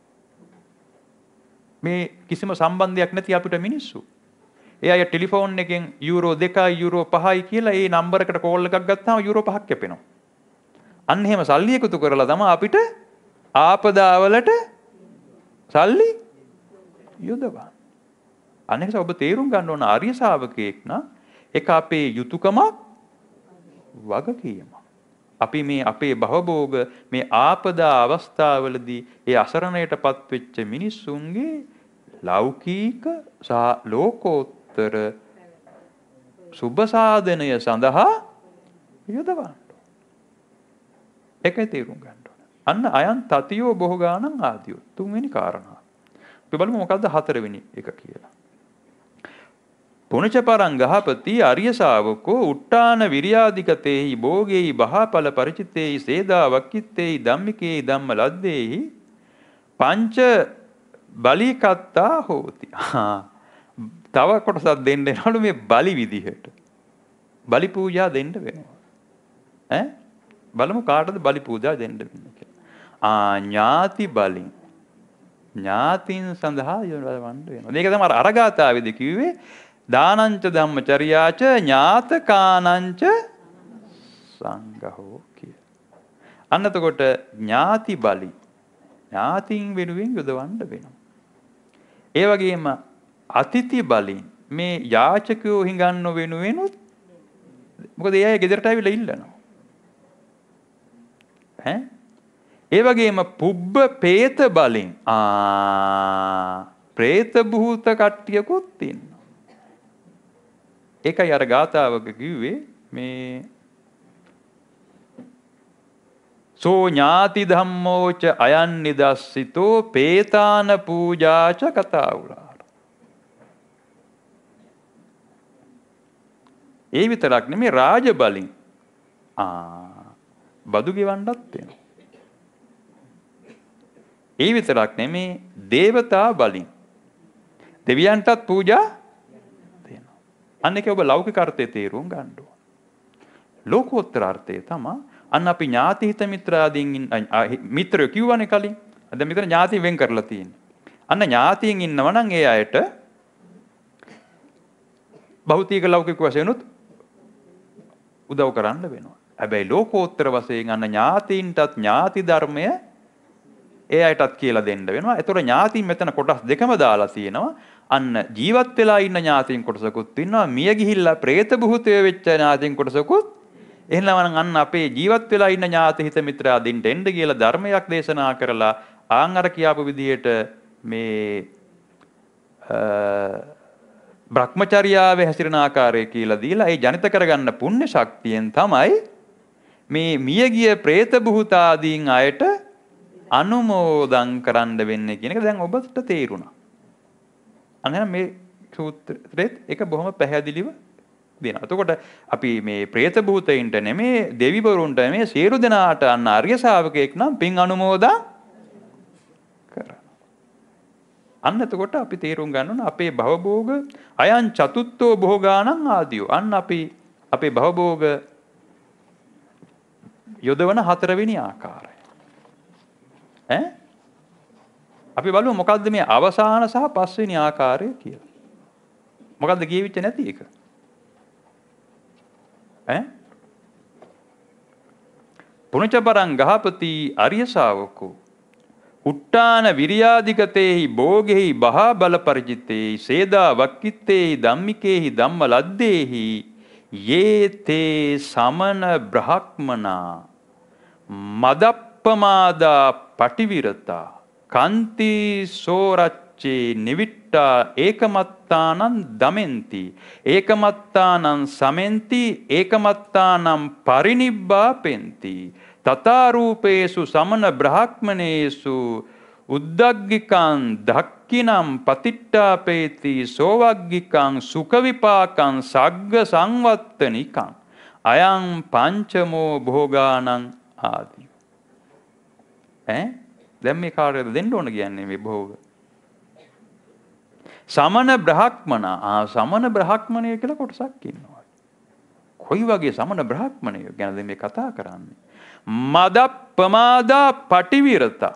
මේ කිසිම සම්බන්ධයක් නැති අපිට මිනිස්සු. ඒ අය ටෙලිෆෝන් එකෙන් යූරෝ දෙකයි යූරෝ පහයි කියලා ඒ නම්බර් එකට කෝල් එකක් ගත්තාම යූරෝ පහක් කැපෙනවා. අන්න එහෙම සල්ලි එකතු කරලා තමයි අපිට ආපදාවලට සල්ලි යොදවන්නේ. අනෙක ඔබ තේරුම් ගන්න ඕන ආර්ය ශාවකයෙක් නම් ඒක අපේ යුතුයකමක් වගකීමක්. අපි මේ අපේ භවභෝග මේ ආපදා අවස්ථාවලදී ඒ අසරණයටපත් වෙච්ච මිනිස්සුන්ගේ ලෞකික සහ ලෝකෝත්තර සුබ සාධනය සඳහා යොදවන්න. ඒකයි තේරුම් ගන්න ඕන. අන්න අයන් තතියෝ බොහෝගානං ආදියෝ තුන්වෙනි කාරණා. අපි බලමු මොකද්ද හතරවෙනි එක කියලා. පුනච පරං ගහපති අරිය ශාවකෝ උට්ටාන විරියාදිකතේහි භෝගේහි බහපල ಪರಿචිතේහි සේදා වක්කිත්තේහි ධම්මිකේහි ධම්ම ලද්දේහි පංච බලිකත්තා හෝති. තව කොටසක් දෙන්න එනවලු මේ බලි විදිහට. බලි පූජා දෙන්න වෙනවා. ඈ බලමු කාටද බලි පූජා දෙන්න වෙන්නේ කියලා. ආ ඥාති බලින් ඥාතින් සඳහා යොදවන්න වෙනවා. මේක තමයි අර අරගාතාවේදී කිව්වේ දානංච ධම්මචර්යාච ඥාතකානංච සංඝෝ කිය. අන්න එතකොට ඥාති බලි ඥාතින් වෙනුවෙන් යොදවන්න වෙනවා. ඒ වගේම අතිථි බලි මේ යාචකයෝ හිඟන්න වෙනුවෙනුත් මොකද ඒ අය ගෙදරට ආවිලා ඉල්ලනවා. ඈ ඒ වගේම පුබ්බ പ്രേත බලෙන් ආ പ്രേත භූත කට්ටියකුත් ඉන්නවා. ඒකයි අර ගාථාවක කිව්වේ මේ සෝ ඥාති ධම්මෝච අයන් නිදස්සිතෝ පේතාන පූජාච කතාවුලාර. ඒ විතරක් නෙමෙයි රාජ බලින් ආ බදු ගෙවන්නත් වෙනවා. ඒ විතරක් නෙමෙයි දේවතා බලින් දෙවියන්ටත් පූජා දෙනවා. අන්න ඒක ඔබ ලෞකික අර්ථයේ තේරුම් ගන්න ඕන. ලෝකෝත්තර අර්ථය තමයි අන්න අපි ඥාති හිත මිත්‍රාදීන් මිත්‍රයෝ කිව්වනේ කලින්. අද මෙතන ඥාති වෙන් කරලා තියෙන්නේ. අන්න ඥාතියින් ඉන්නවා නම් ඒ අයට භෞතික ලෞකික වශයෙන් උත් උදව් කරන්න වෙනවා. හැබැයි ලෝකෝත්තර වශයෙන් අන්න ඥාතීන්ටත් ඥාති ධර්මය ඒ අයටත් කියලා දෙන්න වෙනවා. ඒතකොට ඥාතීන් මෙතන කොටස් දෙකම දාලා තියෙනවා. අන්න ජීවත් වෙලා ඉන්න ඥාතීන් කොටසකුත් ඉන්නවා. මිය ගිහිල්ලා പ്രേත භූතය වෙච්ච ඥාතීන් කොටසකුත් එහෙනම් අන්න අපේ ජීවත් වෙලා ඉන්න ඥාති හිත මිත්‍රාදීන්ට එන්න කියලා ධර්මයක් දේශනා කරලා ආන් අර කියාපු විදිහට මේ බ්‍රහ්මචර්යාවේ හැසිරෙන ආකාරය කියලා දීලා ඒ ජනිත කරගන්න පුණ්‍ය ශක්තියෙන් තමයි මේ මියගිය പ്രേත භූත ආදීන් අයට අනුමෝදන් කරන්න වෙන්නේ කියන එක දැන් ඔබට තේරුණා. අන්න මේ සූත්‍රෙත් ඒක බොහොම පැහැදිලිව දෙනවා. එතකොට අපි මේ പ്രേත භූතයින්ට නෙමේ දෙවිවරුන්ට නෙමේ සියලු දෙනාට අන්න ආර්ය ශාවකයෙක් නම් පින් අනුමෝදන් කරනවා. අන්න එතකොට අපි තේරුම් ගන්න ඕන අපේ භවභෝග අයන් චතුත්ථෝ භෝගානං ආදියෝ. අන්න අපි අපේ භවභෝග යොදවන හතරවෙනි ආකාරය. ඈ අපි බලමු මොකද්ද මේ අවසාන සහ පස්වෙනි ආකාරය කියලා. මොකද්ද කියවිච්ච නැති එක? ඈ පුනච පරං ගහපති අරිය ශාවකෝ උට්ටාන විරියාදිගතේහි භෝගෙහි බහා බල පරිජිතේහි සේදා වක්කිත්තේහි ධම්මිකේහි ධම්ම ලද්දේහි යේතේ සමන බ්‍රහ්මනා මදප්පමාදා පටිවිරතා කාන්ති සෝරච්චේ නිවිට්ටා ඒකමත්තානං දමෙන්ති ඒකමත්තානං සමෙන්ති ඒකමත්තානං පරිනිබ්බාපෙන්ති තථා රූපේසු සමන බ්‍රහ්මනේසු උද්දග්ගිකං ධක්ඛිනම් පතිට්ඨාපේති සෝවග්ගිකං සුඛ විපාකං සග්ග සංවත්තනිකං අයං පංචමෝ භෝගානං ආදී. ඈ දැන් මේ කාර්යය දෙන්න ඕන කියන්නේ මේ භෝග. සමන බ්‍රහ්මණ ආ සමන බ්‍රහ්මණය කියලා කොටසක් ඉන්නවා. කොයි වගේ සමන බ්‍රහ්මණය ගැනද මේ කතා කරන්නේ? මද ප්‍රමාදා පටිවිරතා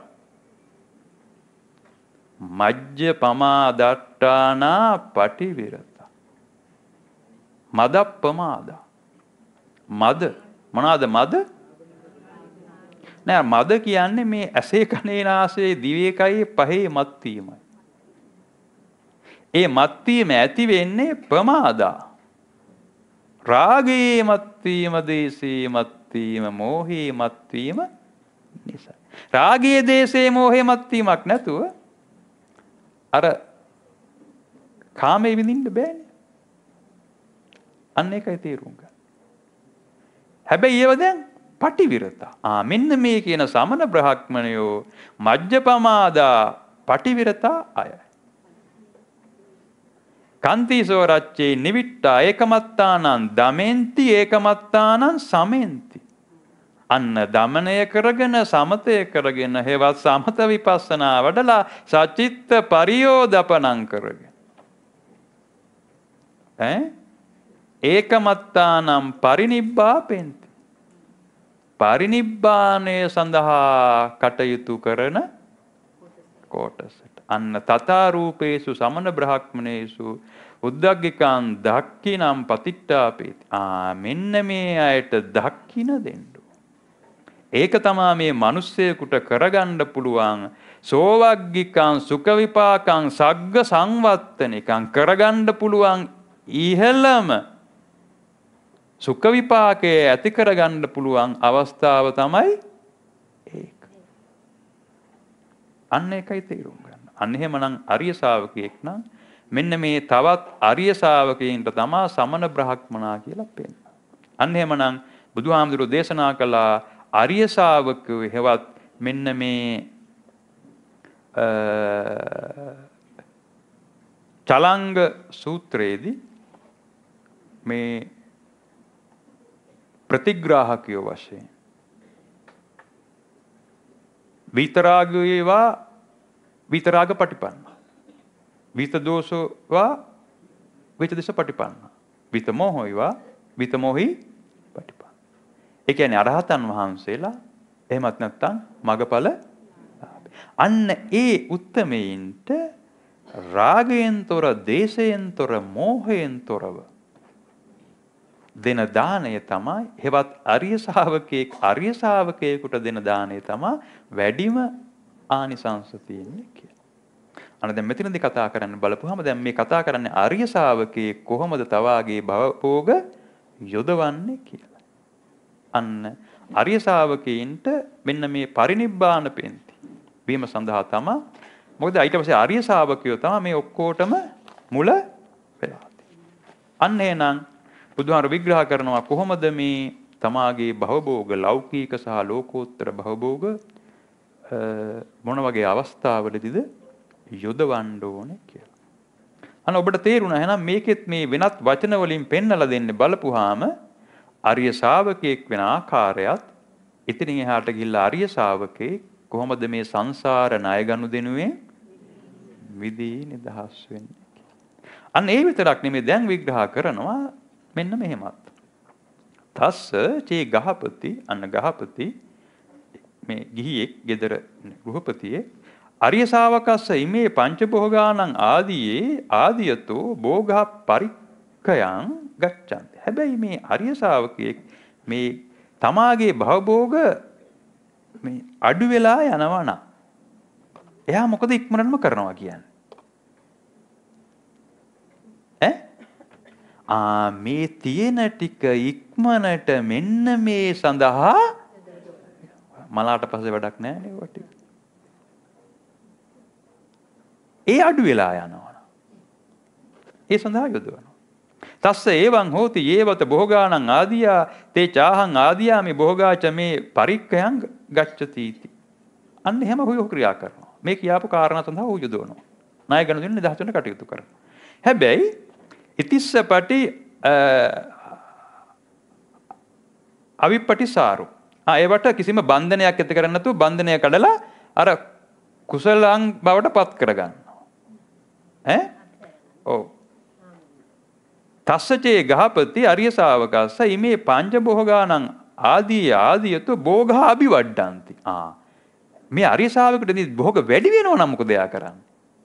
මජ්ජ පමාදට්ඨානා පටිවිරතා මද ප්‍රමාදා මද මොනවාද මද? නෑ මද කියන්නේ මේ ඇසේ කනේ නාසයේ දිවේ කයේ පහේ මත් වීමයි. ඒ මත් වීම ඇති වෙන්නේ ප්‍රමාදා. රාගයේ මත් වීම, දේශයේ මත් වීම, මෝහයේ මත් වීම නිසා. රාගයේ, දේශයේ, මෝහයේ මත් වීමක් නැතුව අර කාමයේ විඳින්න බෑනේ. අන්න ඒකයි තේරුම් ගන්න. හැබැයි ඒව දැන් පටිවිරතා. ආ මෙන්න මේ කියන සමන බ්‍රහ්මණයෝ මජ්ජපමාදා පටිවිරතා අය. කන්තිසෝ රච්චේ නිවිට්ටා ඒකමත්තානං දමෙන්ති ඒකමත්තානං සමෙන්ති. අන්න දමනය කරගෙන සමතය කරගෙන හේවත් සමත විපස්සනා වඩලා සචිත්ත පරියෝදපනං කරගෙන. ඈ ඒකමත්තානම් පරිනිබ්බාපෙන්ති. පරිනිබ්බාණය සඳහා කටයුතු කරන කොටසට. අන්න තථා රූපේසු සමන බ්‍රහ්මණේසු උද්දග්ගිකං ධක්ඛිනම් පතිට්ඨාපේති. ආ මෙන්න මේ අයට ධක්ඛින දෙන්න. ඒක තමයි මේ මිනිස්සෙකුට කරගන්න පුළුවන් සෝවග්ගිකං සුඛ විපාකං සග්ග සංවත්තනිකං කරගන්න පුළුවන් ඉහළම සුඛ විපාකයේ ඇති කරගන්න පුළුවන් අවස්ථාව තමයි ඒක. අන්න ඒකයි තේරුම් ගන්න. අන්න එහෙමනම් ආර්ය ශාවකයෙක් නම් මෙන්න මේ තවත් ආර්ය ශාවකයින්ට තමයි සමන බ්‍රහ්මනා කියලා පෙන්නන. අන්න එහෙමනම් බුදුහාමුදුරුවෝ දේශනා කළා ආර්ය ශාවකයෝ හේවත් මෙන්න මේ චලංග සූත්‍රයේදී මේ ප්‍රතිග්‍රාහකයෝ වශයෙන් විතරාගයවා විතරාග පටිපන්න විත දෝෂවා විත දස පටිපන්න විත මොහොයිවා විත මොහි පටිපන්න. ඒ කියන්නේ අරහතන් වහන්සේලා එහෙමත් නැත්නම් මගඵල අන්න ඒ උත්තමයින්ට රාගයෙන් තොර, දේශයෙන් තොර, මෝහයෙන් තොරව දෙන දාණය තමයි හෙවත් අරිය ශාවකයෙක් අරිය ශාවකයෙකුට දෙන දාණය තමයි වැඩිම ආනිසංස තියෙන්නේ කියලා. අන්න දැන් මෙතනදී කතා කරන්න බලපුවාම දැන් මේ කතා කරන්නේ අරිය ශාවකයෙක් කොහොමද තවාගේ භවෝග යොදවන්නේ කියලා. අන්න අරිය ශාවකයින්ට මෙන්න මේ පරිනිබ්බාන පෙන්ති වීම සඳහා තමයි මොකද ඊට පස්සේ ආර්ය ශාවකයෝ තමයි මේ ඔක්කොටම මුල වෙලා තියෙන්නේ. අන්න එහෙනම් බුදුහාර විග්‍රහ කරනවා කොහොමද මේ තමාගේ භවභෝග ලෞකික සහ ලෝකෝත්තර භවභෝග මොන වගේ අවස්ථාවලදීද යොදවන්න ඕනේ කියලා. අන්න ඔබට තේරුණා එහෙනම් මේකෙත් මේ වෙනත් වචන වලින් පෙන්නලා දෙන්නේ බලපුවාම ආර්ය ශාවකයෙක් වෙන ආකාරයත් ඉතින් එහාට ගිහිල්ලා ආර්ය ශාවකයෙක් කොහොමද මේ සංසාර ණය ගනුදෙනුවෙන් විදී නිදහස් වෙන්නේ. අන්න ඒ විතරක් නෙමෙයි දැන් විග්‍රහ කරනවා මෙන්න මෙහෙමත්. තස්ස චේ ගහපති අන්න ගහපති මේ ගිහියෙක් ගෙදර ගෘහපතියේ ආර්ය ශාවකස්ස ඉමේ පංච භෝගානං ආදීයේ ආදියතෝ භෝගා පරික්ඛයන් ගච්ඡanti. හැබැයි මේ ආර්ය ශාවකයෙක් මේ තමාගේ භවභෝග මේ අඩු වෙලා යනවා නම් එයා මොකද ඉක්මනටම කරනවා කියන්නේ? ඈ ආ මේ තියෙන ටික ඉක්මනට මෙන්න මේ සඳහා මලාට පස්සේ වැඩක් නැහැ නේ වට. ඒ අඩු වෙලා යනවා. ඒ සඳහා යොදවනවා. තස්ස එවං හෝති යේවත භෝගානං ආදියා තේ චාහං ආදියාමි භෝගාච මේ පරික්ඛයන් ගච්ඡති. අන්න එහෙම හොය ක්‍රියා කරනවා. මේ කියාපු කාරණා සඳහා ඌ යොදවනවා. ණය ගනුදෙනු නිදහස් වෙන්න කටයුතු කරනවා. හැබැයි ඉතිස්සපටි අවිපටිසාරු. ආ ඒවට කිසිම බන්ධනයක් ඇති කරන්නේ නැතුව බන්ධනය කඩලා අර කුසලං බවට පත් කරගන්නවා. ඈ? ඔව්. තස්සචේ ගහපති අරිය ශාවකස්ස ඉමේ පංච භෝගානං ආදී ආදියතු භෝගා අභිවඩ්ඩಂತಿ. ආ මේ අරිය ශාවකෙටදී භෝග වැඩි වෙනවා නම් මොකද එයා කරන්නේ?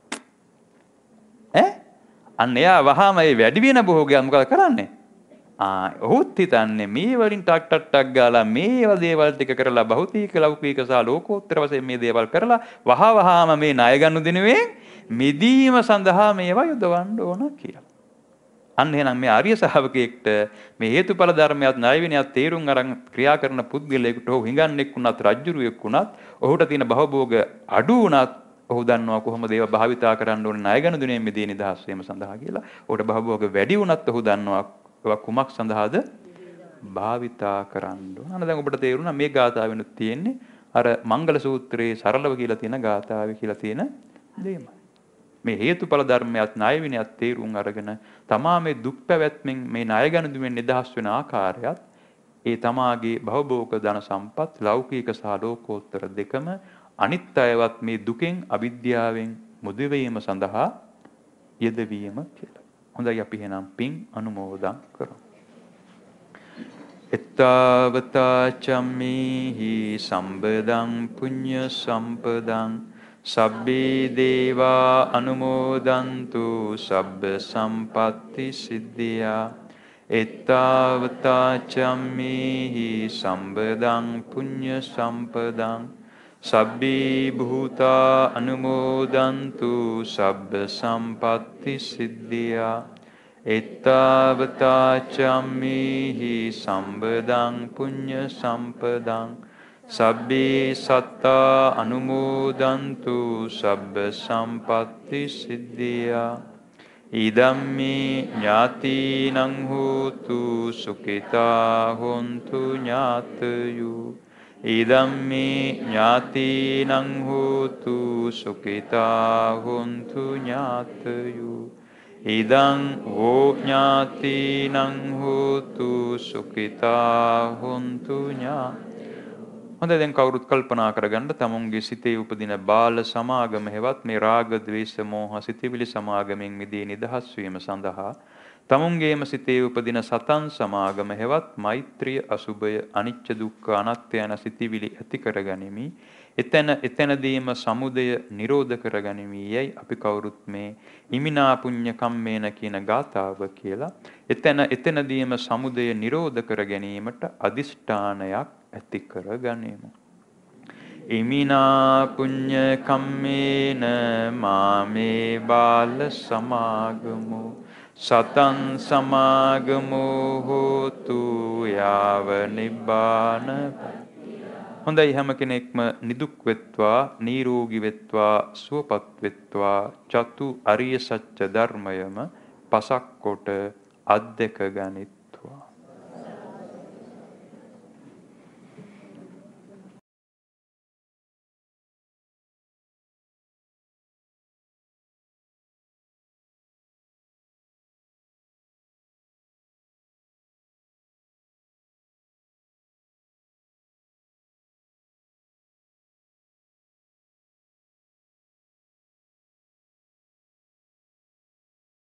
ඈ? අන්න එයා වහාම මේ වැඩි වෙන භෝගය මොකද කරන්නේ? ආ ඔහුත් හිතන්නේ මේ වලින් ටක් ටක් ටක් ගාලා මේව දේවල් ටික කරලා භෞතික ලෞකික සහ ලෝකෝත්තර වශයෙන් මේ දේවල් කරලා වහ වහාම මේ ණය ගනුදෙනුවේ මිදීම සඳහා මේවා යොදවන්න ඕන කියලා. අන්න එහෙනම් මේ ආර්ය ශ්‍රාවකයෙක්ට මේ හේතුඵල ධර්මයක් ණය විනයක් තේරුම් අරන් ක්‍රියා කරන පුද්ගලයෙකුට ඔහු හිඟන්නෙක් වුණත් රජ්ජුරුවෙක් වුණත් ඔහුට තියෙන භවභෝග අඩු වුණත් ඔහු දන්නවා කොහොමද ඒවා භාවිතා කරන්න ඕනේ ණය ගනුදෙනුවෙන් මිදී නිදහස් වීම සඳහා කියලා. ඔහුට භවභෝග වැඩි වුණත් ඔහු දන්නවා ඒවා කුමක් සඳහාද භාවිතා කරන්න ඕන. අන්න දැන් ඔබට තේරුණා මේ ගාථාවෙනුත් තියෙන්නේ අර මංගල සූත්‍රයේ සරලව කියලා තියෙන ගාථාවේ කියලා තියෙන දෙයමයි. මේ හේතුඵල ධර්මයක් ණය විනයක් තේරුම් අරගෙන තමා මේ දුක් පැවැත්මෙන් මේ ණය ගනුදෙනුවෙන් නිදහස් වෙන ආකාරයත් ඒ තමාගේ භවභෝග ධන සම්පත් ලෞකික සහ ලෝකෝත්තර දෙකම අනිත් අයවත් මේ දුකෙන් අවිද්‍යාවෙන් මුදවීම සඳහා යෙදවීම කියලා. හොඳයි අපි එහෙනම් පින් අනුමෝදන් කරමු. එත්තාවතා චම්මේහි සම්බදං පුඤ්ඤ සම්පදං සබ්බේ දේවා අනුමෝදන්තු සබ්බ සම්පatti සිද්ධියා. එත්තාවතා චම්මේහි සම්බදං පුඤ්ඤ සම්පදං සබ්බේ භූතා අනුමෝදන්තු සබ්බ සම්පatti සිද්ධියා. එත්තාවතා චම්මේහි සම්බදං පුඤ්ඤ සම්පදං සබ්බේ සත්තා අනුමෝදන්තු සබ්බ සම්පatti සිද්ධියා. ඉදම්මේ ඥාතිනං හෝතු සුඛිතා හොන්තු ඥාතයෝ. ඉදම්මේ ඥාතිනං හෝතු සුඛිතා හොන්තු ඥාතයෝ. ඉදං හෝ ඥාතිනං හෝතු සුඛිතා හොන්තු ඥාතයෝ. හොඳයි දැන් කවුරුත් කල්පනා කරගන්න තමුන්ගේ සිතේ උපදින බාල සමාගම හෙවත් මේ රාග ద్వේෂ මෝහ සිතවිලි සමාගමෙන් මිදී නිදහස් වීම සඳහා තමුන්ගේම සිතේ උපදින සතන් සමාගම හෙවත් මෛත්‍රිය අසුභය අනිච්ච දුක්ඛ අනාත්ම යන සිතවිලි ඇති කරගනිමි. එතන එතනදීම සමුදය නිරෝධ කරගනිමි යයි අපි කවුරුත් මේ ඉමිනා පුඤ්ඤ කම්මේන කියන ගාථාව කියලා එතන එතනදීම සමුදය නිරෝධ කර ගැනීමට අදිෂ්ඨානයක් ඇති කරගනිමු. ඉමිනා පුඤ්ඤ කම්මේන මාමේ බාල සමාගමෝ සතං සමාගමෝ හෝතු යාව නිබ්බාන. හොඳයි හැම කෙනෙක්ම නිදුක් වෙත්වා නිරෝගී වෙත්වා සුවපත් වෙත්වා චතු අරිය සත්‍ය ධර්මයම පසක් කොට අධ්‍යක් ගනිත්.